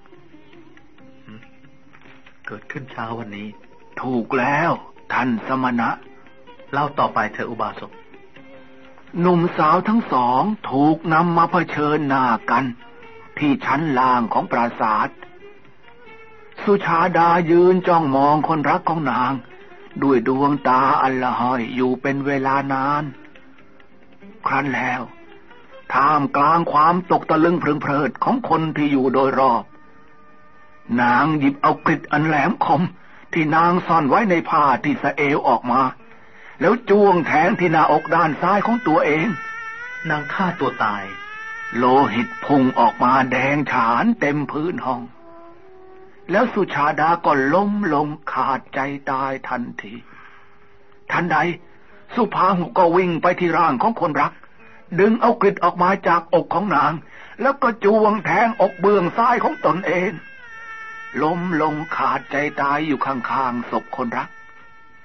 เกิดขึ้นเช้าวันนี้ถูกแล้วท่านสมณะเล่าต่อไปเถอะอุบาสกหนุ่มสาวทั้งสองถูกนำมาเผชิญหน้ากันที่ชั้นล่างของปราสาทสุชาดายืนจ้องมองคนรักของนางด้วยดวงตาอันละห้อยอยู่เป็นเวลานานครั้นแล้วท่ามกลางความตกตะลึงเพลิงเพลิดของคนที่อยู่โดยรอบนางหยิบเอากฤษอันแหลมคมที่นางซ่อนไว้ในผ้าที่สะเอวออกมาแล้วจ้วงแทงที่หน้าอกด้านซ้ายของตัวเองนางฆ่าตัวตายโลหิตพุ่งออกมาแดงฉานเต็มพื้นห้องแล้วสุชาดาก็ล้มลงขาดใจตายทันทีทันใดสุภาหุก็วิ่งไปที่ร่างของคนรักดึงเอากฤษออกมาจากอกของนางแล้วก็จ้วงแทงอกเบื้องซ้ายของตนเองล้มลงขาดใจตายอยู่ข้างๆศพคนรัก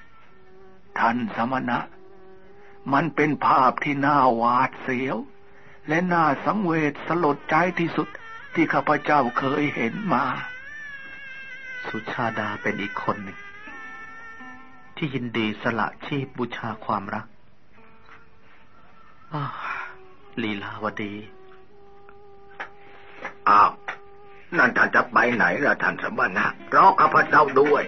ท่านสมณะมันเป็นภาพที่น่าหวาดเสียวและน่าสังเวชสลดใจที่สุดที่ข้าพเจ้าเคยเห็นมาสุชาดาเป็นอีกคนหนึ่งที่ยินดีสละชีพบูชาความรักลีลาวดีอ้าวนั่นท่านจะไปไหนล่ะท่านสมณะรอข้าพเจ้าด้วย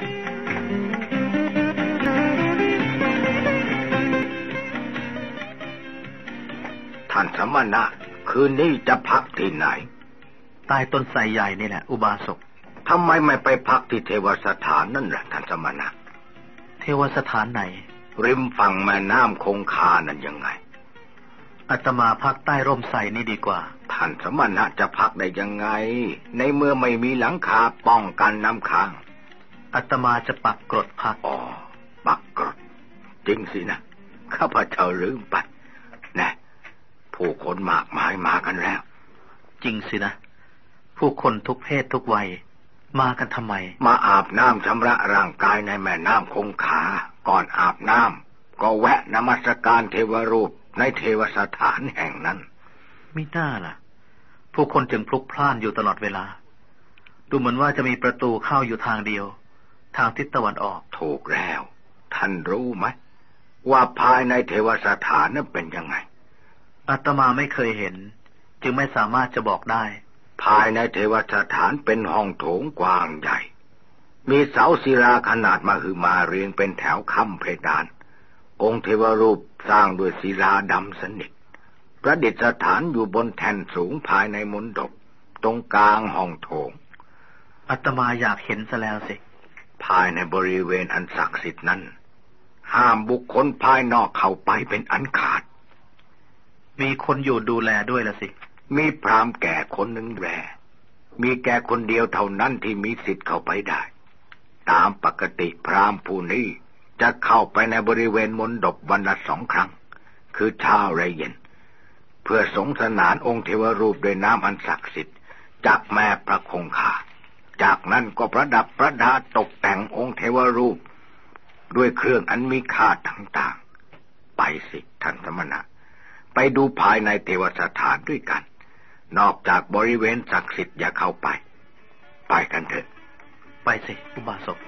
ท่านสมณะคืนนี้จะพักที่ไหนใต้ต้นไทรใหญ่นี่แหละอุบาสกทำไมไม่ไปพักที่เทวสถานนั่นแหละท่านสมณะเทวสถานไหนริมฝั่งแม่น้ำคงคานั่นยังไงอาตมาพักใต้ร่มไทรนี่ดีกว่าท่านสมณะจะพักได้ยังไงในเมื่อไม่มีหลังคาป้องกันน้ำค้างอาตมาจะปักกรดพักอ๋อปักกรดจริงสินะข้าพเจ้าลืมไปนะผู้คนมากมายมากันแล้วจริงสินะผู้คนทุกเพศทุกวัยมากันทำไมมาอาบน้ำชำระร่างกายในแม่น้ำคงคาก่อนอาบน้ำก็แวะนมัสการเทวรูปในเทวสถานแห่งนั้นมิน่าล่ะผู้คนจึงพลุกพล่านอยู่ตลอดเวลาดูเหมือนว่าจะมีประตูเข้าอยู่ทางเดียวทางทิศตะวันออกถูกแล้วท่านรู้ไหมว่าภายในเทวสถานนั้นเป็นยังไงอาตมาไม่เคยเห็นจึงไม่สามารถจะบอกได้ภายในเทวสถานเป็นห้องโถงกว้างใหญ่มีเสาศิลาขนาดมหึมาเรียงเป็นแถวค้ำเพดานองค์เทวรูปสร้างด้วยศิลาดำสนิทประดิษฐานอยู่บนแท่นสูงภายในมณฑปตรงกลางห้องโถงอาตมาอยากเห็นซะแล้วสิภายในบริเวณอันศักดิ์สิทธิ์นั้นห้ามบุคคลภายนอกเข้าไปเป็นอันขาดมีคนอยู่ดูแลด้วยล่ะสิมีพราหมณ์แก่คนหนึ่งแลมีแก่คนเดียวเท่านั้นที่มีสิทธิ์เข้าไปได้ตามปกติพราหมณ์ผู้นี้จะเข้าไปในบริเวณมณฑปวันละสองครั้งคือเช้าและเย็นเพื่อสงสนานองค์เทวรูปด้วยน้ำอันศักดิ์สิทธิ์จากแม่พระคงคาจากนั้นก็ประดับประดาตกแต่งองค์เทวรูปด้วยเครื่องอันมีค่าต่างๆไปสิท่านสมณะไปดูภายในเทวสถานด้วยกันนอกจากบริเวณศักดิ์สิทธิ์อย่าเข้าไปไปกันเถอะไปสิอุบาสก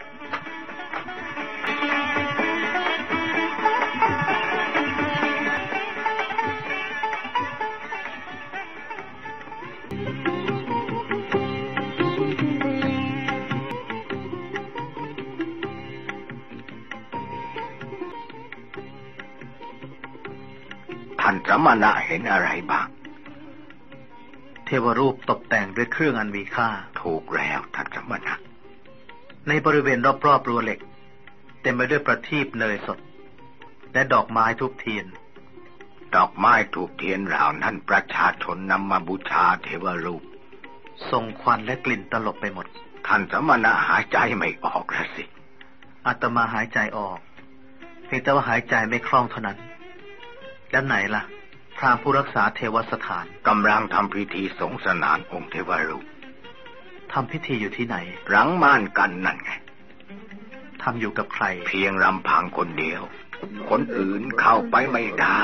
ท่านสมณะเห็นอะไรบ้างเทวรูปตกแต่งด้วยเครื่องอันมีค่าถูกแล้วท่านสมณะในบริเวณรอบๆรั้วเหล็กเต็มไปด้วยประทีปเนยสดและดอกไม้ธูปเทียนดอกไม้ธูปเทียนเหล่านั้นประชาชนนำมาบูชาเทวรูปส่งควันและกลิ่นตลบไปหมดท่านสมณะหายใจไม่ออกละสิอาตมาหายใจออกเพียงแต่ว่าหายใจไม่คล่องเท่านั้นแล้วไหนล่ะพราหมณ์ผู้รักษาเทวสถานกำลังทำพิธีสงสนานองค์เทวรูปทำพิธีอยู่ที่ไหนหลังม่านกันนั่นไงทำอยู่กับใครเพียงลำพังคนเดียวคนอื่นเข้าไปไม่ได้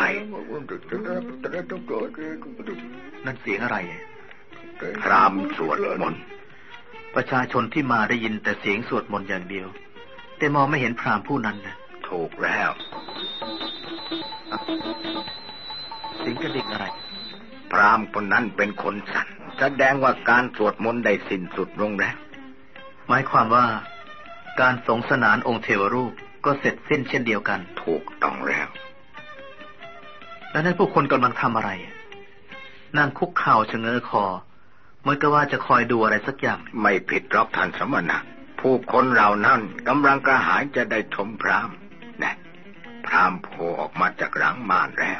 นั่นเสียงอะไรพราหมณ์สวดมนต์ประชาชนที่มาได้ยินแต่เสียงสวดมนต์อย่างเดียวแต่มองไม่เห็นพราหมณ์ผู้นั้นนะถูกแล้วเสียงกระดิ่งอะไรพราหมณ์คนนั้นเป็นคนสั่นแสดงว่าการสวดมนต์ได้สิ้นสุดลงแล้วหมายความว่าการสงสนานองค์เทวรูปก็เสร็จสิ้นเช่นเดียวกันถูกต้องแล้วแล้วนั่นผู้คนกำลังทำอะไรนั่งคุกเข่าชะเง้อคอเหมือนกับว่าจะคอยดูอะไรสักอย่างไม่ผิดหรอกท่านสมณะผู้คนเหล่านั้นกำลังกระหายจะได้ชมพราหมณ์นะพราหมณ์โผล่ออกมาจากหลังม่านแล้ว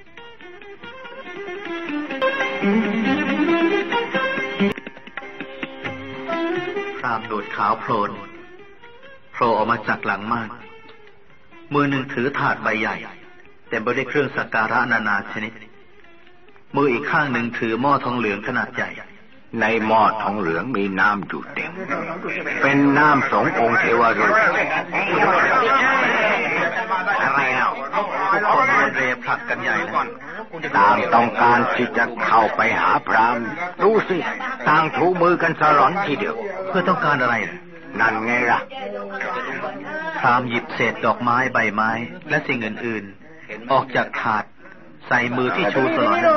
พราหมณ์โดดขาวโพลนโผล่ออกมาจากหลังม่านมือหนึ่งถือถาดใบใหญ่เต็มไปด้วยเครื่องสักการะนานาชนิดมืออีกข้างหนึ่งถือหม้อทองเหลืองขนาดใหญ่ในหม้อทองเหลืองมีน้ำอยู่เต็มเป็นน้ำสงองค์เทวรูปอะไรเนาะพวกคนเรผลักกันใหญ่แล้วต่างต้องการที่จะเข้าไปหาพรามดูสิต่างถูมือกันสลอนทีเดียวเพื่อต้องการอะไรนั่นไงล่ะพรามหยิบเศษดอกไม้ใบไม้และสิ่งอื่นๆออกจากถาดใส่มือที่ชูสลอน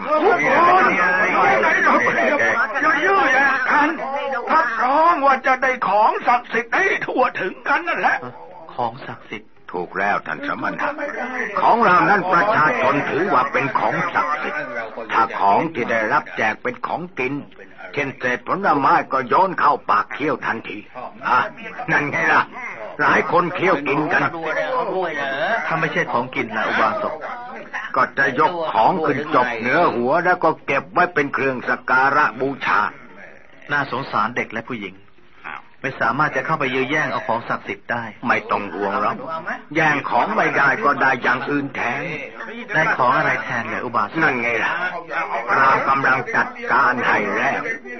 อย่ายื้อแย่กันรับรองว่าจะได้ของศักดิ์สิทธิ์ให้ทั่วถึงกันนั่นแหละของศักดิ์สิทธิ์ถูกแล้วท่านสมณะของเรานั้นประชาชนถือว่าเป็นของศักดิ์สิทธิ์ถ้าของที่ได้รับแจกเป็นของกินเช่นเศษผลไม้ก็โยนเข้าปากเคี้ยวทันทีอ่ะนั่นไงล่ะหลายคนเคี้ยวกินกันถ้าไม่ใช่ของกินนะอุบาสกก็จะยกของขึ้นจบเหนือหัวแล้วก็เก็บไว้เป็นเครื่องสักการะบูชาน่าสงสารเด็กและผู้หญิงไม่สามารถจะเข้าไปยื้อแย่งเอาของศักดิ์สิทธิ์ได้ไม่ต้องห่วงหรอกแย่งของไม่ได้ก็ได้อย่างอื่นแทนได้ของอะไรแทนเลยอุบาสกนั่นไงล่ะเรากำลังจัดการให้แล้ว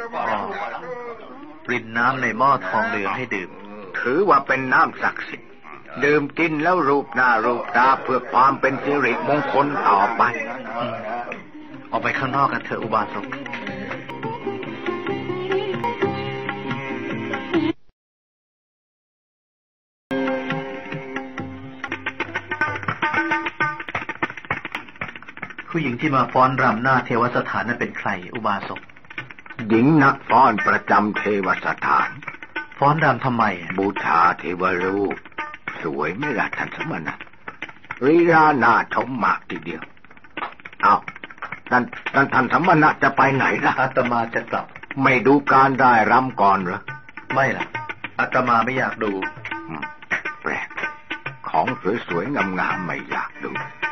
ปริ่นน้ำในหม้อทองเหลืองให้ดื่มถือว่าเป็นน้ำศักดิ์สิทธิ์ดื่มกินแล้วรูปหน้ารูปตาเพื่อความเป็นสิริมงคลต่อไปออกไปข้างนอกกันเถอะอุบาสกผู้หญิงที่มาฟ้อนรำหน้าเทวสถานนั้นเป็นใครอุบาสกหญิงนักฟ้อนประจำเทวสถานฟ้อนรำทำไมบูชาเทวรูปสวยไม่ละท่านสมณะรีรานาชมมากทีเดียวเอาท่านท่านท่านสมณะจะไปไหนล่ะอาตมาจะกลับไม่ดูการได้รำก่อนเหรอไม่ล่ะอาตมาไม่อยากดูแปลกของสวยๆงามๆไม่อยากดู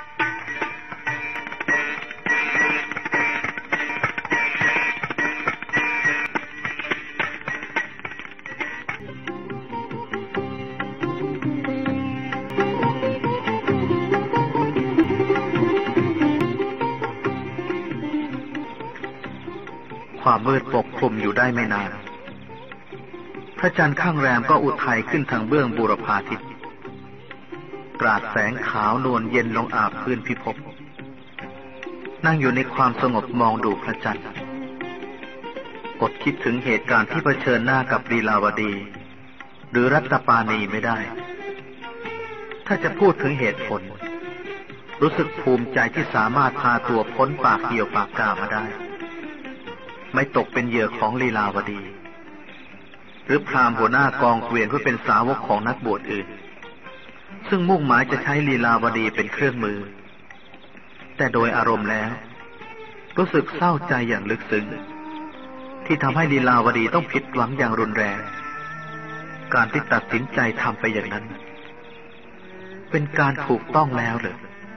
ความมืดปกคลุมอยู่ได้ไม่นานพระจันทร์ข้างแรมก็อุทัยขึ้นทางเบื้องบูรพาทิศกราดแสงขาวนวลเย็นลงอาบพื้นพิภพนั่งอยู่ในความสงบมองดูพระจันทร์อดคิดถึงเหตุการณ์ที่เผชิญหน้ากับลีลาวดีหรือรัตปานีไม่ได้ถ้าจะพูดถึงเหตุผลรู้สึกภูมิใจที่สามารถพาตัวพ้นปากเหี่ยวปากกามาได้ไม่ตกเป็นเหยื่อของลีลาวดีหรือพราหมณ์หัวหน้ากองเกวียนเพื่อเป็นสาวกของนักบวชอื่นซึ่งมุ่งหมายจะใช้ลีลาวดีเป็นเครื่องมือแต่โดยอารมณ์แล้วรู้สึกเศร้าใจอย่างลึกซึ้งที่ทำให้ลีลาวดีต้องผิดหวังอย่างรุนแรงการที่ตัดสินใจทำไปอย่างนั้นเป็นการถูกต้องแล้วหรือ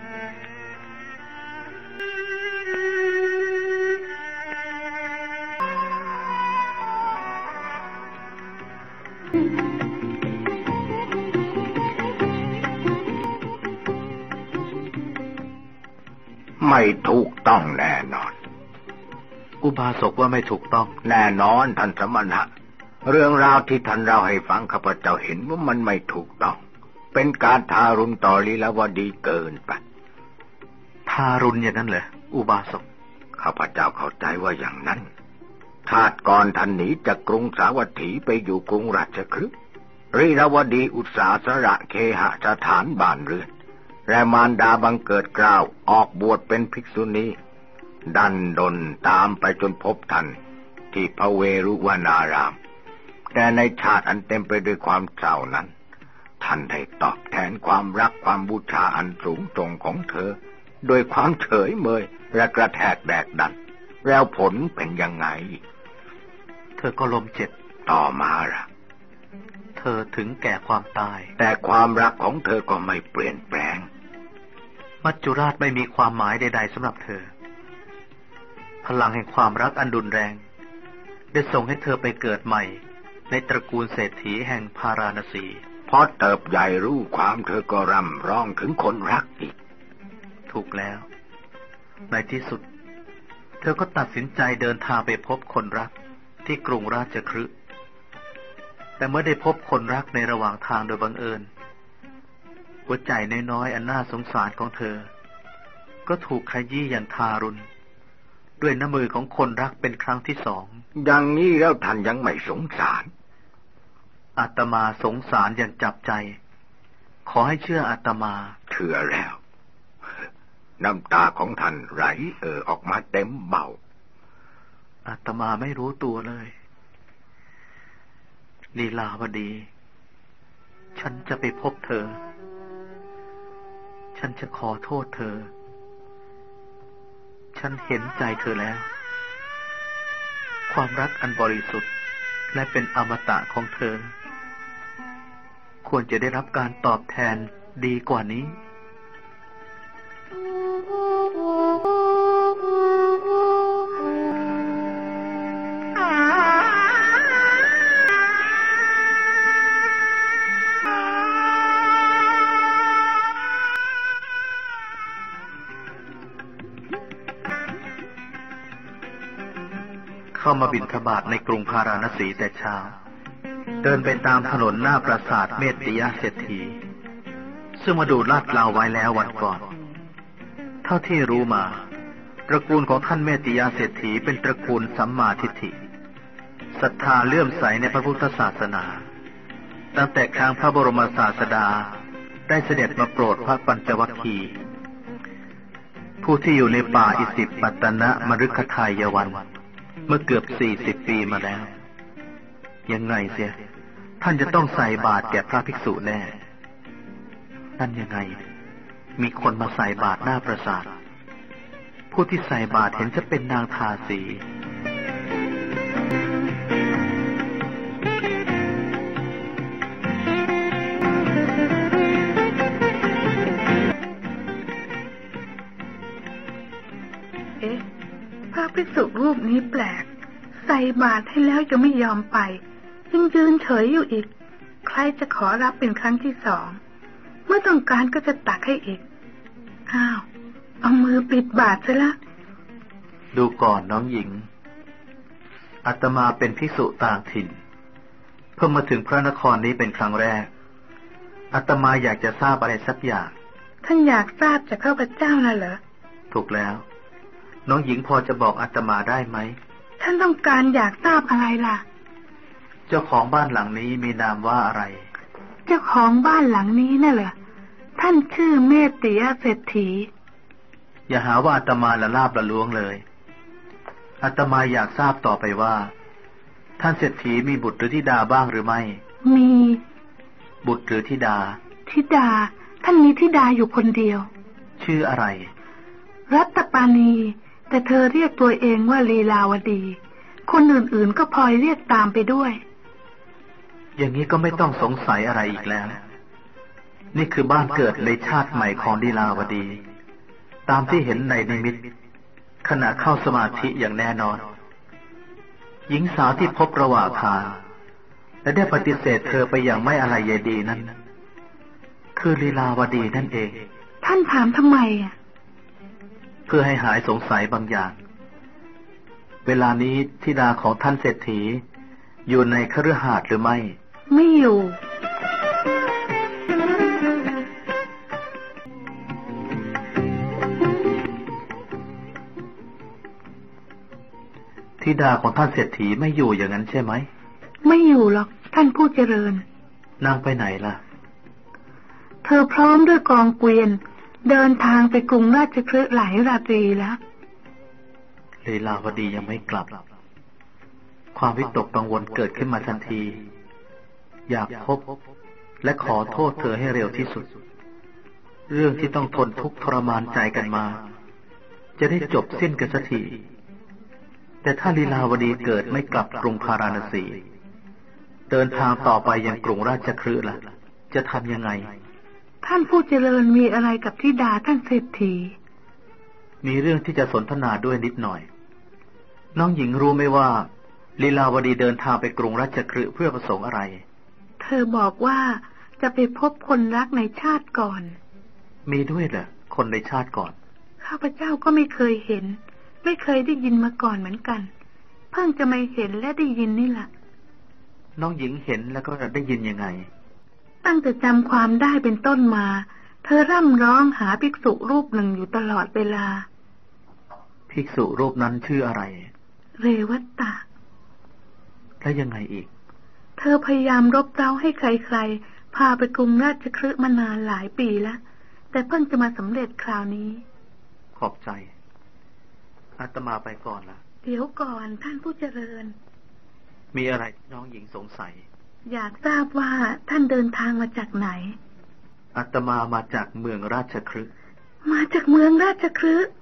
ไม่ถูกต้องแน่นอนอุบาสกว่าไม่ถูกต้องแน่นอนท่านสมณะเรื่องราวที่ท่านเล่าให้ฟังข้าพเจ้าเห็นว่ามันไม่ถูกต้องเป็นการทารุณต่อลีลาวดีเกินไปทารุณอย่างนั้นเหรออุบาสกข้าพเจ้าเข้าใจว่าอย่างนั้นชาติก่อนท่านหนีจากกรุงสาวัตถีไปอยู่กรุงราชคฤห์ลีลาวดีอุตสาสละเคหสถานบ้านเรือนและมารดาบังเกิดเกล้าออกบวชเป็นภิกษุณีดันดนตามไปจนพบท่านที่พระเวรุวนารามแต่ในชาติอันเต็มไปด้วยความเศร้านั้นท่านได้ตอบแทนความรักความบูชาอันสูงส่งของเธอโดยความเฉยเมยและกระแทกแดกดันแล้วผลเป็นยังไงเธอก็ล้มเจ็บต่อมาล่ะเธอถึงแก่ความตายแต่ความรักของเธอก็ไม่เปลี่ยนแปลงมัจจุราชไม่มีความหมายใดๆสำหรับเธอพลังแห่งความรักอันรุนแรงได้ส่งให้เธอไปเกิดใหม่ในตระกูลเศรษฐีแห่งพาราณสีพอเติบใหญ่รู้ความเธอก็ร่ำร้องถึงคนรักอีกถูกแล้วในที่สุดเธอก็ตัดสินใจเดินทางไปพบคนรักที่กรุงราชคฤห์แต่เมื่อได้พบคนรักในระหว่างทางโดยบังเอิญหัวใจน้อยๆอันน่าสงสารของเธอก็ถูกขยี้อย่างทารุณด้วยน้ำมือของคนรักเป็นครั้งที่สองอย่างนี้แล้วท่านยังไม่สงสารอาตมาสงสารอย่างจับใจขอให้เชื่ออาตมาเชื่อแล้วน้ำตาของท่านไหลเอ่อออกมาเต็มเบ้าอาตมาไม่รู้ตัวเลยลีลาวดีฉันจะไปพบเธอฉันจะขอโทษเธอฉันเห็นใจเธอแล้วความรักอันบริสุทธิ์และเป็นอมตะของเธอควรจะได้รับการตอบแทนดีกว่านี้เข้ามาบิณฑบาตในกรุงพาราณสีแต่เช้าเดินไปตามถนนหน้าปราสาทเมตติยเศรษฐีซึ่งมาดูลาดเลาไว้แล้ววันก่อนเท่าที่รู้มาตระกูลของท่านเมตติยเศรษฐีเป็นตระกูลสัมมาทิฏฐิศรัทธาเลื่อมใสในพระพุทธศาสนาตั้งแต่ครั้งพระบรมศาสดาได้เสด็จมาโปรดพระปัญจวัคคีย์ผู้ที่อยู่ในป่าอิสิปตนะมฤคทายวันเมื่อเกือบสี่สิบปีมาแล้วยังไงเสียท่านจะต้องใส่บาตรแก่พระภิกษุแน่นั่นยังไงมีคนมาใส่บาตรหน้าปราสาทผู้ที่ใส่บาตรเห็นจะเป็นนางทาสีเอ๊ะพระภิกษุรูปนี้แปลกใส่บาตรให้แล้วจะไม่ยอมไปยังยืนเฉยอยู่อีกใครจะขอรับเป็นครั้งที่สองเมื่อต้องการก็จะตักให้อีกอ้าวเอามือปิดบาตรซะละดูก่อนน้องหญิงอาตมาเป็นภิกษุต่างถิ่นเพิ่งมาถึงพระนครนี้เป็นครั้งแรกอาตมาอยากจะทราบอะไรสักอย่างท่านอยากทราบจากข้าพเจ้าน่ะเหรอถูกแล้วน้องหญิงพอจะบอกอาตมาได้ไหมท่านต้องการอยากทราบอะไรล่ะเจ้าของบ้านหลังนี้มีนามว่าอะไรเจ้าของบ้านหลังนี้น่ะเหรอท่านชื่อเมตติยเศรษฐีอย่าหาว่าอาตมาละลาบละล้วงเลยอาตมาอยากทราบต่อไปว่าท่านเศรษฐีมีบุตรหรือธิดาบ้างหรือไม่มีบุตรหรือธิดาธิดาท่านมีธิดาอยู่คนเดียวชื่ออะไรรัตปานีแต่เธอเรียกตัวเองว่าลีลาวดีคนอื่นๆก็พลอยเรียกตามไปด้วยอย่างนี้ก็ไม่ต้องสงสัยอะไรอีกแล้วนี่คือบ้านเกิดในชาติใหม่ของลีลาวดีตามที่เห็นในนิมิตขณะเข้าสมาธิอย่างแน่นอนหญิงสาวที่พบระหว่างทางและได้ปฏิเสธเธอไปอย่างไม่อะไรใยดีนั้นคือลีลาวดีนั่นเองท่านถามทำไมอ่ะเพื่อให้หายสงสัยบางอย่างเวลานี้ธิดาของท่านเศรษฐีอยู่ในคฤหาสน์หรือไม่ไม่อยู่ธิดาของท่านเศรษฐีไม่อยู่อย่างนั้นใช่ไหมไม่อยู่หรอกท่านผู้เจริญนางไปไหนล่ะเธอพร้อมด้วยกองเกวียนเดินทางไปกรุงราชคฤห์หลายราตรีแล้วลีลาวดียังไม่กลับความวิตกกังวลเกิดขึ้นมาทันทีอยากพบและขอโทษเธอให้เร็วที่สุดเรื่องที่ต้องทนทุกข์ทรมานใจกันมาจะได้จบสิ้นกันสักทีแต่ถ้าลีลาวดีเกิดไม่กลับกรุงพาราณสีเดินทางต่อไปยังกรุงราชคฤห์ล่ะจะทำยังไงท่านผู้เจริญมีอะไรกับธิดาท่านเศรษฐีมีเรื่องที่จะสนทนาด้วยนิดหน่อยน้องหญิงรู้ไหมว่าลีลาวดีเดินทางไปกรุงราชคฤห์เพื่อประสงค์อะไรเธอบอกว่าจะไปพบคนรักในชาติก่อนมีด้วยเหรอคนในชาติก่อนข้าพเจ้าก็ไม่เคยเห็นไม่เคยได้ยินมาก่อนเหมือนกันเพิ่งจะมาเห็นและได้ยินนี่แหละน้องหญิงเห็นแล้วก็ได้ยินยังไงตั้งแต่จำความได้เป็นต้นมาเธอร่ำร้องหาภิกษุรูปหนึ่งอยู่ตลอดเวลาภิกษุรูปนั้นชื่ออะไรเรวัตตะแล้วยังไงอีกเธอพยายามรบเร้าให้ใครๆพาไปกรุงราชคฤห์มานานหลายปีแล้วแต่เพิ่งจะมาสำเร็จคราวนี้ขอบใจอาตมาไปก่อนละเดี๋ยวก่อนท่านผู้เจริญมีอะไรน้องหญิงสงสัยอยากทราบว่าท่านเดินทางมาจากไหนอาตมามาจากเมืองราชคฤห์มาจากเมืองราชคฤห์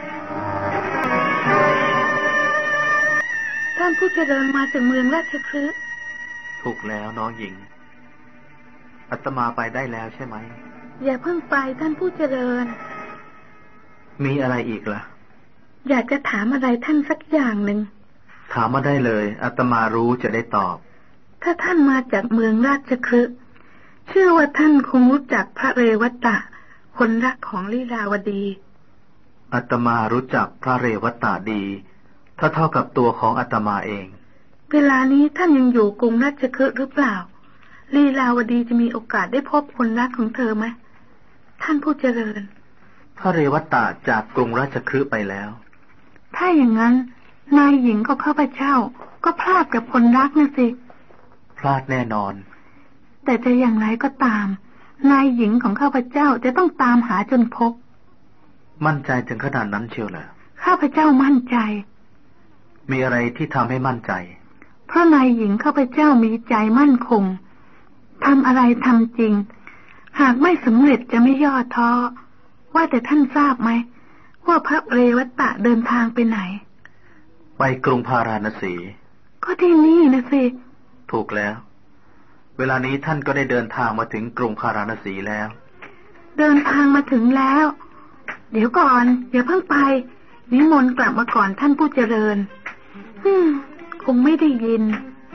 ท่านผู้เจริญมาจากเมืองราชคฤห์ถูกแล้วน้องหญิงอาตมาไปได้แล้วใช่ไหมอย่าเพิ่งไปท่านผู้เจริญมีอะไรอีกล่ะอยากจะถามอะไรท่านสักอย่างหนึ่งถามมาได้เลยอาตมารู้จะได้ตอบถ้าท่านมาจากเมืองราชคฤห์เชื่อว่าท่านคงรู้จักพระเรวัตะคนรักของลีลาวดีอาตมารู้จักพระเรวัตะดีถ้าเท่ากับตัวของอาตมาเองเวลานี้ท่านยังอยู่กรุงราชคฤห์หรือเปล่าลีลาวดีจะมีโอกาสได้พบคนรักของเธอไหมท่านผู้เจริญพระเรวัตะจากกรุงราชคฤห์ไปแล้วถ้าอย่างนั้นนายหญิงก็ข้าพเจ้าก็พลาดกับคนรักนะสิพลาดแน่นอนแต่จะอย่างไรก็ตามนายหญิงของข้าพเจ้าจะต้องตามหาจนพบมั่นใจถึงขนาดนั้นเชียวเหรอข้าพเจ้ามั่นใจมีอะไรที่ทำให้มั่นใจเพราะนายหญิงข้าพเจ้ามีใจมั่นคงทำอะไรทำจริงหากไม่สำเร็จจะไม่ย่อท้อว่าแต่ท่านทราบไหมว่าพระเรวัตะเดินทางไปไหนไปกรุงพาราณสีก็ที่นี่นะสิถูกแล้วเวลานี้ท่านก็ได้เดินทางมาถึงกรุงพาราณสีแล้วเดินทางมาถึงแล้วเดี๋ยวก่อนอย่าเพิ่งไปนิมนต์กลับมาก่อนท่านผู้เจริญอืมคงไม่ได้ยิน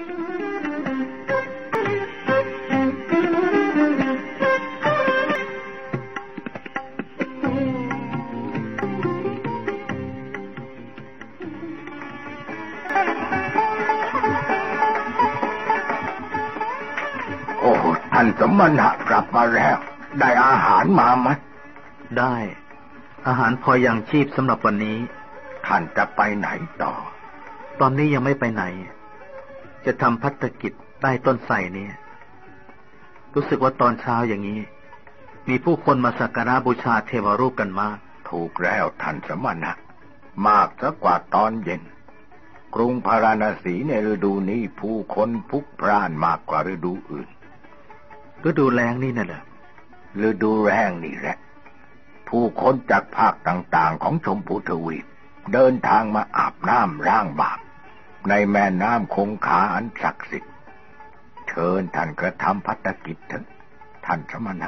ท่านสมณะกลับมาแล้วได้อาหารมาไหมได้อาหารพอยังชีพสำหรับวันนี้ท่านจะไปไหนต่อตอนนี้ยังไม่ไปไหนจะทำภัตกิจใต้ต้นไทรนี่รู้สึกว่าตอนเช้าอย่างนี้มีผู้คนมาสักการะบูชาเทวรูปกันมากถูกแล้วท่านสมณะมากซะกว่าตอนเย็นกรุงพาราณสีในฤดูนี้ผู้คนพลุกพล่านมากกว่าฤดูอื่นฤดูแล้งนี่น่ะเหรอฤดูแล้งนี่แหละผู้คนจากภาคต่างๆของชมพูทวีปเดินทางมาอาบน้ำล้างบาปในแม่น้ำคงคาอันศักดิ์สิทธิ์เชิญท่านกระทำภัตกิจเถิดท่านสมณะ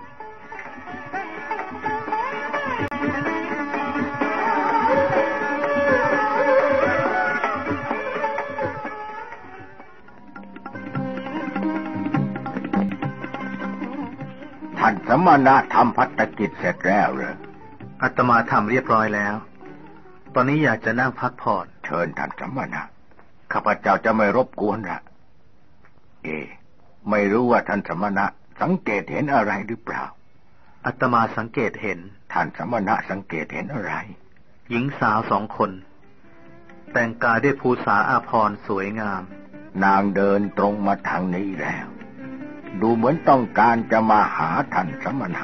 ท่านสมณะทำภัตกิจเสร็จแล้วเหรออาตมาทำเรียบร้อยแล้วตอนนี้อยากจะนั่งพักผ่อนเชิญท่านสมณะข้าพเจ้าจะไม่รบกวนละเอไม่รู้ว่าท่านสมณะสังเกตเห็นอะไรหรือเปล่าอาตมาสังเกตเห็นท่านสมณะสังเกตเห็นอะไรหญิงสาวสองคนแต่งกายด้วยภูษาอาภรณ์สวยงามนางเดินตรงมาทางนี้แล้วดูเหมือนต้องการจะมาหาท่านสมณะ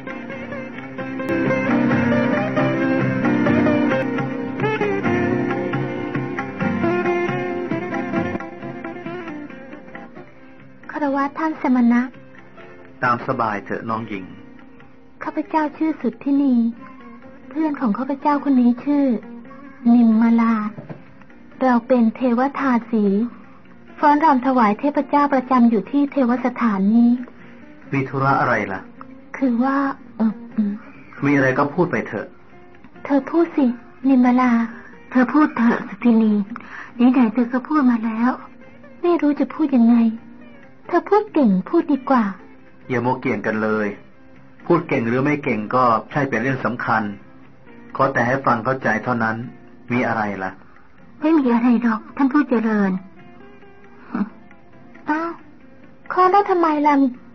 คารวะท่านสมณะตามสบายเถอะน้องหญิงข้าพเจ้าชื่อสุทธินีเพื่อนของข้าพเจ้าคนนี้ชื่อนิมมาลาเราเป็นเทวทาสีฟ้อนรำถวายเทพเจ้าประจำอยู่ที่เทวสถานนี้มีธุระอะไรล่ะคือว่าเออมีอะไรก็พูดไปเถอะเธอพูดสินิมมาลาเธอพูดเถอะสุทธินีนี่ไหนเธอก็พูดมาแล้วไม่รู้จะพูดยังไงเธอพูดเก่งพูดดีกว่าอย่าโมเกี่ยงกันเลยพูดเก่งหรือไม่เก่งก็ใช่เป็นเรื่องสำคัญขอแต่ให้ฟังเข้าใจเท่านั้นมีอะไรล่ะไม่มีอะไรหรอกท่านผู้เจริญอ้าวข้อแล้วทำไมล่ะ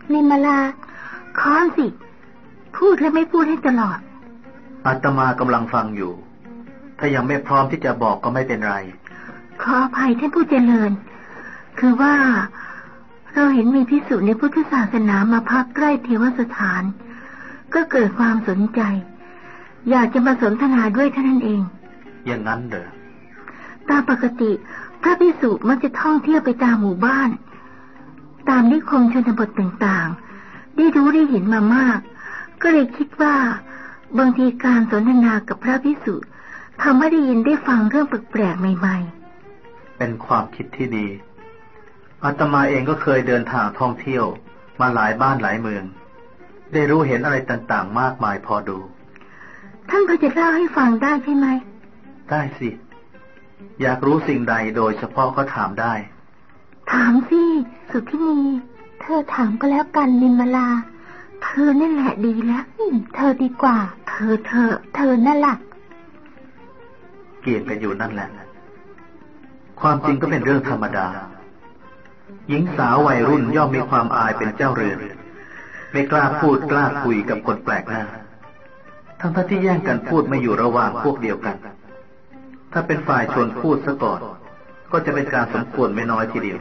นิมาลาค้อนสิพูดและไม่พูดให้ตลอดอาตมากำลังฟังอยู่ถ้ายังไม่พร้อมที่จะบอกก็ไม่เป็นไรขออภัยท่านผู้เจริญคือว่าเราเห็นมีภิกษุในพุทธศาสนามาพักใกล้เทวสถานก็เกิดความสนใจอยากจะมาสนทนาด้วยเท่านั้นเองอย่างนั้นเหรอตามปกติพระภิกษุมักจะท่องเที่ยวไปตามหมู่บ้านตามนิคมชนบทต่างๆได้รู้ได้เห็นมามากก็เลยคิดว่าบางทีการสนทนากับพระภิกษุทำให้ได้ยินได้ฟังเรื่องแปลกๆใหม่ๆเป็นความคิดที่ดีอาตมาเองก็เคยเดินทางท่องเที่ยวมาหลายบ้านหลายเมืองได้รู้เห็นอะไรต่างๆมากมายพอดูท่านพอจะเล่าให้ฟังได้ใช่ไหมได้สิอยากรู้สิ่งใดโดยเฉพาะก็ถามได้ถามสิสุทธินีเธอถามก็แล้วกันนิมมาลาเธอนั่นแหละดีแล้วเธอดีกว่าเธอเธอเธอนั่นแหละเกี่ยงกันอยู่นั่นแหละความจริงก็เป็นเรื่องธรรมดาหญิงสาววัยรุ่นย่อมมีความอายเป็นเจ้าเรือนไม่กล้าพูดกล้าคุยกับคนแปลกหน้าทั้งท่าที่แย่งกันพูดไม่อยู่ระหว่างพวกเดียวกันถ้าเป็นฝ่ายชวนพูดซะก่อนก็จะเป็นการสมควรไม่น้อยทีเดียว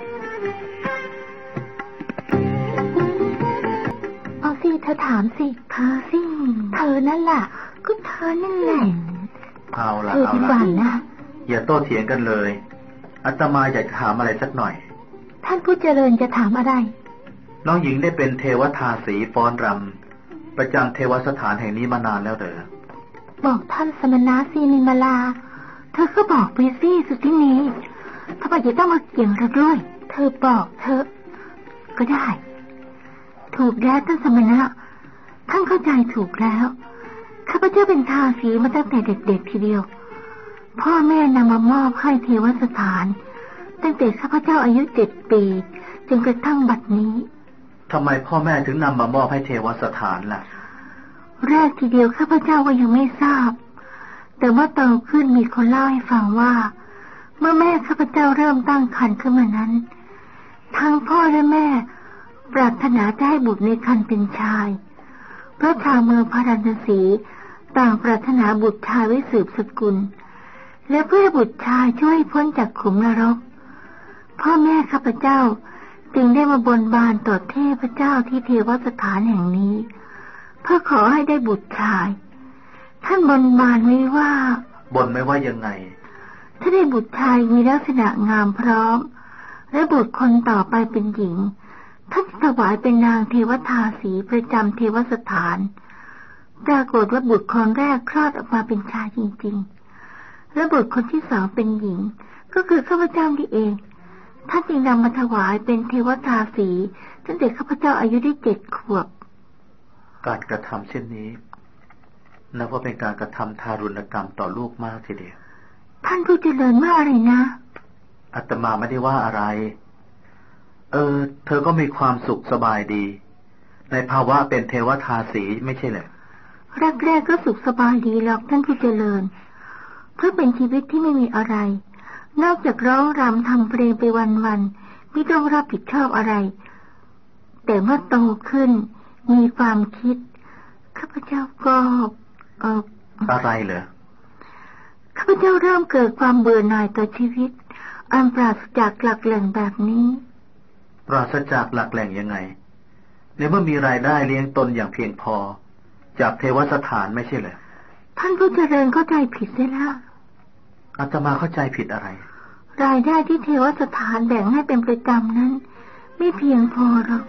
เอาสิเธอถามสิเธอสิเธอนั่นแหละก็เธอนั่นแหละเอาละเอาละนะอย่าโต้เถียงกันเลยอาตมาอยากถามอะไรสักหน่อยท่านผู้เจริญจะถามอะไรน้องหญิงได้เป็นเทวทาสีฟ้อนรำประจำเทวสถานแห่งนี้มานานแล้วเด้อบอกท่านสมณะสีนิมาลาเธอก็บอกไปสิสุทธินีทำไมจะต้องมาเกี่ยงเราด้วยเธอบอกเธอก็ได้ถูกแล้วท่านสมณะท่านเข้าใจถูกแล้วข้าพเจ้าเป็นทาสีมาตั้งแต่เด็กๆทีเดียวพ่อแม่นำมามอบให้เทวสถานตั้งแต่ข้าพเจ้าอายุเจ็ดปีจนกระทั่งบัดนี้ทำไมพ่อแม่ถึงนำมามอบให้เทวสถานล่ะแรกทีเดียวข้าพเจ้าก็ยังไม่ทราบแต่เมื่อโตขึ้นมีคนเล่าให้ฟังว่าเมื่อแม่ข้าพเจ้าเริ่มตั้งครรภ์ขึ้นมานั้นทั้งพ่อและแม่ปรารถนาจะให้บุตรในครรภ์เป็นชายเพราะชาวเมืองพาราณสีต่างปรารถนาบุตรชายไว้สืบสกุลและเพื่อบุตรชายช่วยพ้นจากขุมนรกพ่อแม่ข้าพเจ้าจึงได้มาบนบานต่อเทพเจ้าที่เทวสถานแห่งนี้เพื่อขอให้ได้บุตรชายท่านบนบานไว้ว่าบนไม่ว่ายังไงถ้าได้บุตรชายมีลักษณะงามพร้อมและบุตรคนต่อไปเป็นหญิงท่านถวายเป็นนางเทวทาสีประจำเทวสถานปรากฏว่าบุตรคนแรกคลอดออกมาเป็นชายจริงๆและบุตรคนที่สองเป็นหญิงก็คือข้าพเจ้านี่เองท่านจึงนำมาถวายเป็นเทวทาสีตั้งแต่ข้าพเจ้าอายุได้เจ็ดขวบการกระทำเช่นนี้นับว่าเป็นการกระทำทารุณกรรมต่อลูกมากทีเดียวท่านผู้เจริญว่าอะไรนะอาตมาไม่ได้ว่าอะไรเออเธอก็มีความสุขสบายดีในภาวะเป็นเทวทาสีไม่ใช่เหรอแรกๆก็สุขสบายดีหรอกท่านผู้เจริญเพราะเป็นชีวิตที่ไม่มีอะไรนอกจากร้องรำทำเพลงไปวันๆไม่ต้องรับผิดชอบอะไรแต่เมื่อโตขึ้นมีความคิดข้าพเจ้าก็เอ่ออะไรเหรอข้าพเจ้าเริ่มเกิดความเบื่อหน่ายต่อชีวิตอันปราศจากหลักแหล่งแบบนี้ปราศจากหลักแหล่งยังไงในเมื่อมีรายได้เลี้ยงตนอย่างเพียงพอจากเทวสถานไม่ใช่เหรอท่านผู้เจริญเข้าใจผิดเสียแล้วอาตมาเข้าใจผิดอะไรรายได้ที่เทวสถานแบ่งให้เป็นประจำนั้นไม่เพียงพอหรอก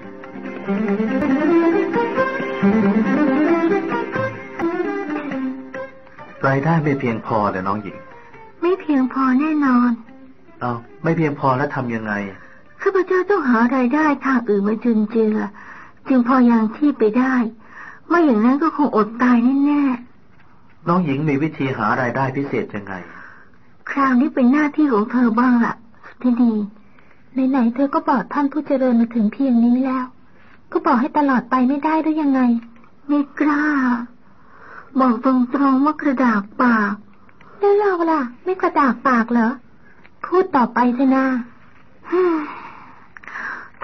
รายได้ไม่เพียงพอเลยน้องหญิงไม่เพียงพอแน่นอนเอาไม่เพียงพอแล้วทำยังไงข้าพเจ้าต้องหารายได้ทางอื่นมาจุนเจือจึงพอยังชีพไปได้ไม่อย่างนั้นก็คงอดตายแน่ๆน้องหญิงมีวิธีหารายได้พิเศษยังไงคราวนี้เป็นหน้าที่ของเธอบ้างล่ะทีนี้ไหนๆเธอก็บอกท่านผู้เจริญมาถึงเพียงนี้แล้วก็บอกให้ตลอดไปไม่ได้หรือยังไงไม่กล้าบอกตรงๆว่ากระดากปากแล้วเราล่ะไม่กระดากปากเหรอพูดต่อไปเถอะนะ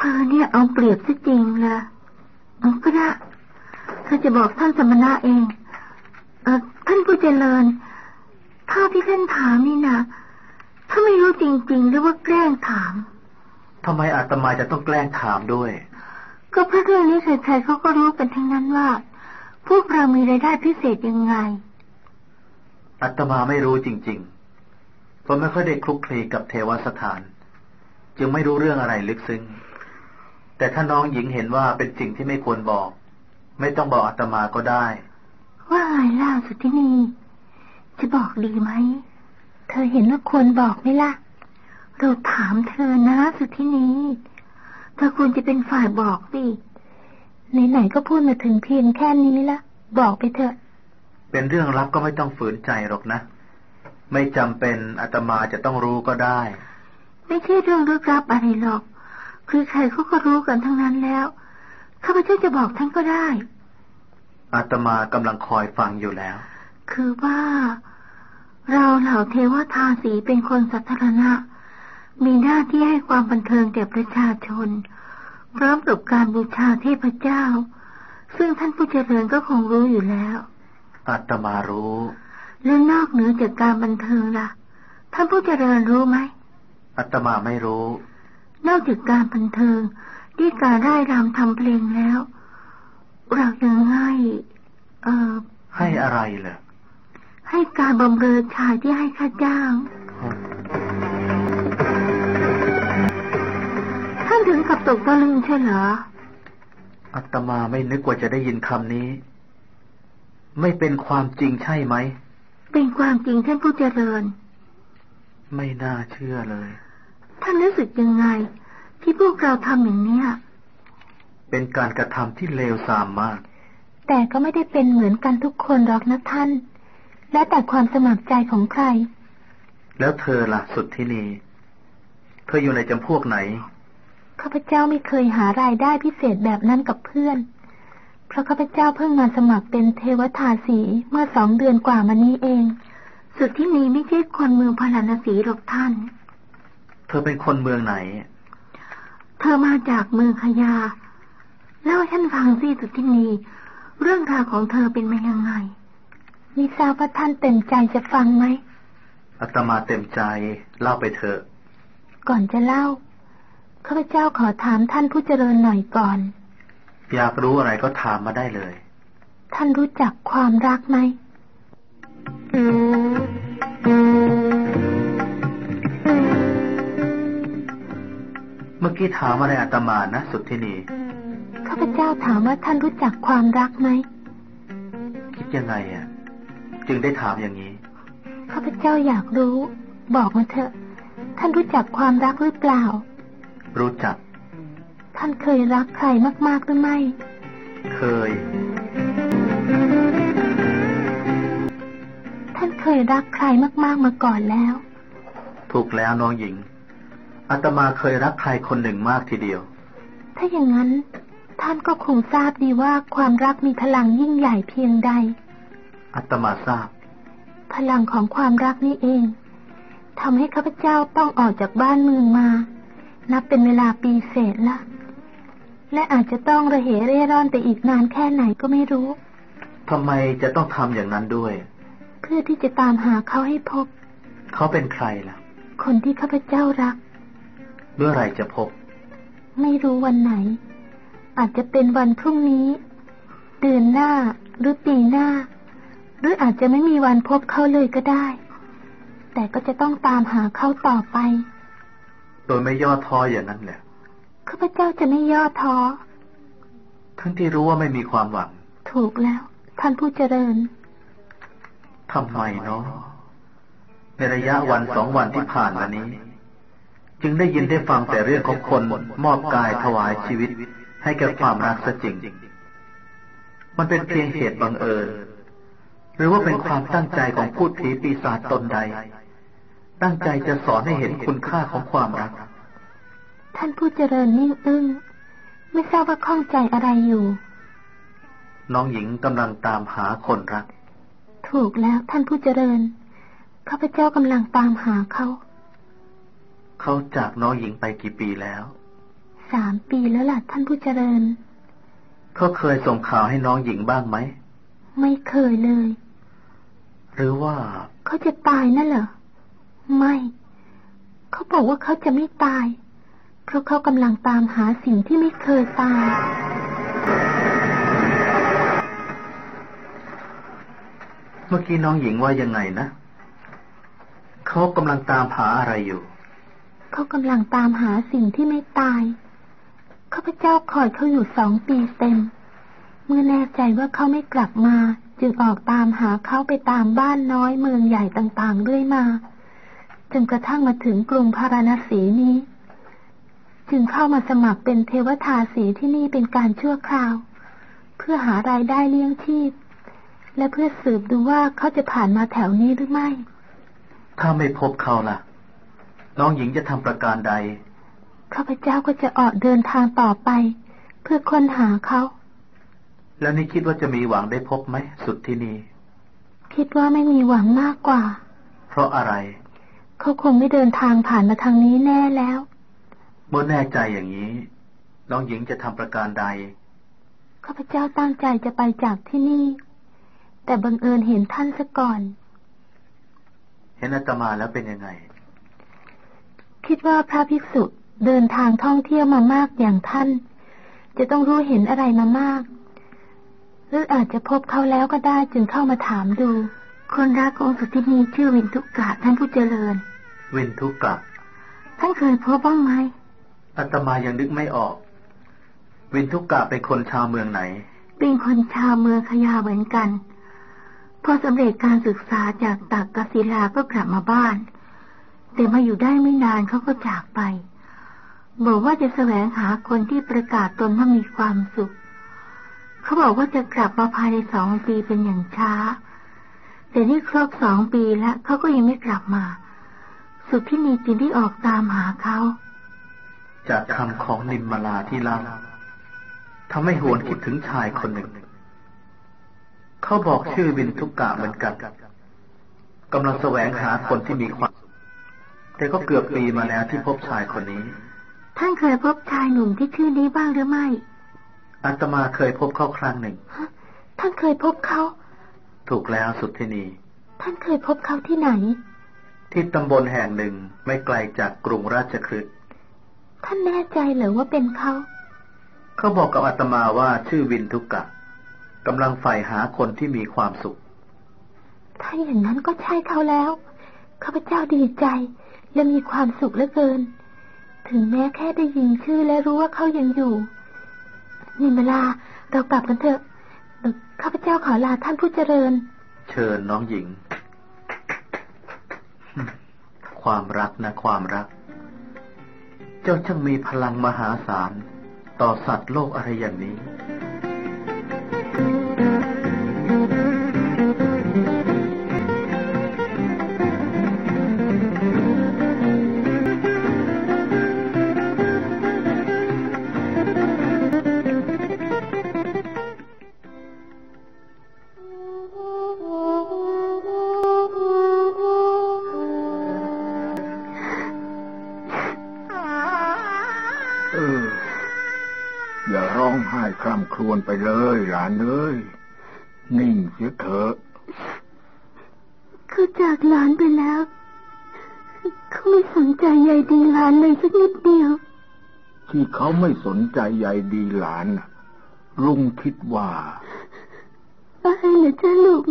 ธอเนี่ยเอาเปรียบซะจริงละเอาก็ได้เธอจะบอกท่านสมณะเองเออท่านผู้เจริญถ้าที่ท่านถามนี่นะถ้าไม่รู้จริงๆหรือว่าแกล้งถามทำไมอาตมาจะต้องแกล้งถามด้วยก็เพราะเรื่องนี้ใครๆเขาก็รู้กันทั้งนั้นว่าพวกเรามีรายได้พิเศษยังไงอาตมาไม่รู้จริงๆเพราะไม่ค่อยได้คลุกคลีกับเทวสถานจึงไม่รู้เรื่องอะไรลึกซึ้งแต่ถ้าน้องหญิงเห็นว่าเป็นสิ่งที่ไม่ควรบอกไม่ต้องบอกอาตมาก็ได้ว่าไงล่ะสุทธินีจะบอกดีไหมเธอเห็นว่าควรบอกไหมล่ะเราถามเธอนะสุทธินีเธอควรจะเป็นฝ่ายบอกสิไหนๆก็พูดมาถึงเพียงแค่นี้ละบอกไปเถอะเป็นเรื่องลับก็ไม่ต้องฝืนใจหรอกนะไม่จำเป็นอาตมาจะต้องรู้ก็ได้ไม่ใช่เรื่องลึกลับอะไรหรอกคือใครเขาก็รู้กันทั้งนั้นแล้วข้าพเจ้าจะบอกท่านก็ได้อาตมากำลังคอยฟังอยู่แล้วคือว่าเราเหล่าเทวทาสีเป็นคนสาธารณะมีหน้าที่ให้ความบันเทิงแก่ประชาชนพร้อมกับการบูชาเทพเจ้าซึ่งท่านผู้เจริญก็คงรู้อยู่แล้วอาตมารู้และนอกเหนือจากการบันเทิงล่ะท่านผู้เจริญรู้ไหมอาตมาไม่รู้นอกจากการบันเทิงที่การร่ายรำทำเพลงแล้วเรายังให้เอ่อให้อะไรเหรอให้การบำเรอชายที่ให้ค่าจ้างท่านถึงกับตกตะลึงใช่เหรออาตมาไม่นึกว่าจะได้ยินคำนี้ไม่เป็นความจริงใช่ไหมเป็นความจริงท่านผู้เจริญไม่น่าเชื่อเลยท่านรู้สึกยังไงที่พวกเราทำอย่างนี้เป็นการกระทำที่เลวทรามมากแต่ก็ไม่ได้เป็นเหมือนกันทุกคนหรอกนะท่านและแต่ความสมัครใจของใครแล้วเธอล่ะสุทธินีเธออยู่ในจำพวกไหนข้าพเจ้าไม่เคยหารายได้พิเศษแบบนั้นกับเพื่อนเพราะข้าพเจ้าเพิ่งมาสมัครเป็นเทวทาสีเมื่อสองเดือนกว่ามานี้เองสุทธินีไม่ใช่คนเมืองพาราณสีหรอกท่านเธอเป็นคนเมืองไหนเธอมาจากเมืองขยาเล่าให้ฉันฟังสิสุทธินีเรื่องราวของเธอเป็นมายังไงมิทราบว่าท่านเต็มใจจะฟังไหมอาตมาเต็มใจเล่าไปเถอะก่อนจะเล่าข้าพเจ้าขอถามท่านผู้เจริญหน่อยก่อนอยากรู้อะไรก็ถามมาได้เลยท่านรู้จักความรักไหมเมื่อกี้ถามอะไรอาตมานะสุทธินีข้าพเจ้าถามว่าท่านรู้จักความรักไหมคิดยังไงอ่ะจึงได้ถามอย่างนี้ข้าพเจ้าอยากรู้บอกมาเถอะท่านรู้จักความรักหรือเปล่ารู้จักท่านเคยรักใครมากๆหรือไม่เคยท่านเคยรักใครมากๆมาก่อนแล้วถูกแล้วน้องหญิงอาตมาเคยรักใครคนหนึ่งมากทีเดียวถ้าอย่างนั้นท่านก็คงทราบดีว่าความรักมีพลังยิ่งใหญ่เพียงใดอาตมาทราบพลังของความรักนี่เองทำให้ข้าพเจ้าต้องออกจากบ้านเมืองมานับเป็นเวลาปีเศษละและอาจจะต้องระเหเร่ร่อนไปอีกนานแค่ไหนก็ไม่รู้ทำไมจะต้องทำอย่างนั้นด้วยเพื่อที่จะตามหาเขาให้พบเขาเป็นใครล่ะคนที่ข้าพเจ้ารักเมื่อไรจะพบไม่รู้วันไหนอาจจะเป็นวันพรุ่งนี้เดือนหน้าหรือปีหน้าหรืออาจจะไม่มีวันพบเขาเลยก็ได้แต่ก็จะต้องตามหาเขาต่อไปโดยไม่ย่อท้ออย่างนั้นแหละข้าพเจ้าจะไม่ย่อท้อทั้งที่รู้ว่าไม่มีความหวังถูกแล้วท่านผู้เจริญทำไมเนาะในระยะวันสองวันที่ผ่านมานี้จึงได้ยินได้ฟังแต่เรื่องของคนมอบกายถวายชีวิตให้แก่ความรักซะจริงมันเป็นเพียงเหตุบังเอิญหรือว่าเป็นความตั้งใจของพูดผีปีศาจตนใดตั้งใจจะสอนให้เห็นคุณค่าของความรักท่านผู้เจริญนิ่งอึ้งไม่ทราบว่าข้องใจอะไรอยู่น้องหญิงกำลังตามหาคนรักถูกแล้วท่านผู้เจริญข้าพเจ้ากำลังตามหาเขาเขาจากน้องหญิงไปกี่ปีแล้วสามปีแล้วล่ะท่านผู้เจริญเขาเคยส่งข่าวให้น้องหญิงบ้างไหมไม่เคยเลยหรือว่าเขาจะตายนั่นเหรอไม่เขาบอกว่าเขาจะไม่ตายเพราะเขากำลังตามหาสิ่งที่ไม่เคยตายเมื่อกี้น้องหญิงว่ายังไงนะเขากำลังตามหาอะไรอยู่เขากำลังตามหาสิ่งที่ไม่ตายข้าพเจ้าคอยเขาอยู่สองปีเต็มเมื่อแน่ใจว่าเขาไม่กลับมาจึงออกตามหาเขาไปตามบ้านน้อยเมืองใหญ่ต่างๆเรื่อยมาจนกระทั่งมาถึงกรุงพาราณสีนี้จึงเข้ามาสมัครเป็นเทวทาสีที่นี่เป็นการชั่วคราวเพื่อหารายได้เลี้ยงชีพและเพื่อสืบดูว่าเขาจะผ่านมาแถวนี้หรือไม่ถ้าไม่พบเขาล่ะน้องหญิงจะทำประการใดข้าพเจ้าก็จะออกเดินทางต่อไปเพื่อค้นหาเขาแล้วนี่คิดว่าจะมีหวังได้พบไหมสุดที่นี่คิดว่าไม่มีหวังมากกว่าเพราะอะไรเขาคงไม่เดินทางผ่านมาทางนี้แน่แล้วเมื่อแน่ใจอย่างนี้น้องหญิงจะทำประการใดข้าพเจ้าตั้งใจจะไปจากที่นี่แต่บังเอิญเห็นท่านซะก่อนเห็นอาตมาแล้วเป็นยังไงคิดว่าพระภิกษุเดินทางท่องเที่ยวมามากอย่างท่านจะต้องรู้เห็นอะไรมามากหรืออาจจะพบเขาแล้วก็ได้จึงเข้ามาถามดูคนรักของสุทินีชื่อวินทุกะท่านผู้เจริญวินทุกะท่านเคยพบบ้างไหมอาตมายังนึกไม่ออกวินทุกะเป็นคนชาวเมืองไหนเป็นคนชาวเมืองขยาเหมือนกันพอสำเร็จการศึกษาจากตักกศิลาก็กลับมาบ้านแต่มาอยู่ได้ไม่นานเขาก็จากไปบอกว่าจะแสวงหาคนที่ประกาศตนว่ามีความสุขเขาบอกว่าจะกลับมาภายในสองปีเป็นอย่างช้าแต่นี่ครบสองปีแล้วเขาก็ยังไม่กลับมาสุทธินีจึงได้ออกตามหาเขาจากคำของนิมมาลาที่เล่าทำให้หวนคิดถึงชายคนหนึ่งเขาบอกชื่อวินทุกะเหมือนกันกำลังแสวงหาคนที่มีความแต่ก็เกือบปีมาแล้วที่พบชายคนนี้ท่านเคยพบชายหนุ่มที่ชื่อนี้บ้างหรือไม่อาตมาเคยพบเขาครั้งหนึ่งท่านเคยพบเขาถูกแล้วสุทธินีท่านเคยพบเขาที่ไหนที่ตำบลแห่งหนึ่งไม่ไกลจากกรุงราชคฤห์ท่านแน่ใจเหรอว่าเป็นเขาเขาบอกกับอาตมาว่าชื่อวินทุกะกำลังใฝ่หาคนที่มีความสุขถ้าอย่างนั้นก็ใช่เขาแล้วข้าพเจ้าดีใจและมีความสุขเหลือเกินถึงแม้แค่ได้ยินชื่อและรู้ว่าเขายังอยู่นิมลาเรากลับกันเถอะข้าพเจ้าขอลาท่านผู้เจริญเชิญน้องหญิงความรักนะความรักเจ้าช่างมีพลังมหาศาลต่อสัตว์โลกอะไรอย่างนี้คร่ำครวญไปเลยหลานเอ้ยนิ่งเสียเถอะเขาจากหลานไปแล้วเขาไม่สนใจใยดีหลานเลยสักนิดเดียวที่เขาไม่สนใจใยดีหลานลุงคิดว่าอะไรเหรอจ๊ะลุง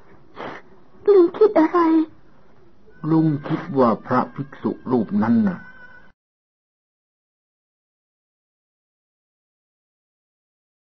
ลุงคิดอะไรลุงคิดว่าพระภิกษุรูปนั้นน่ะ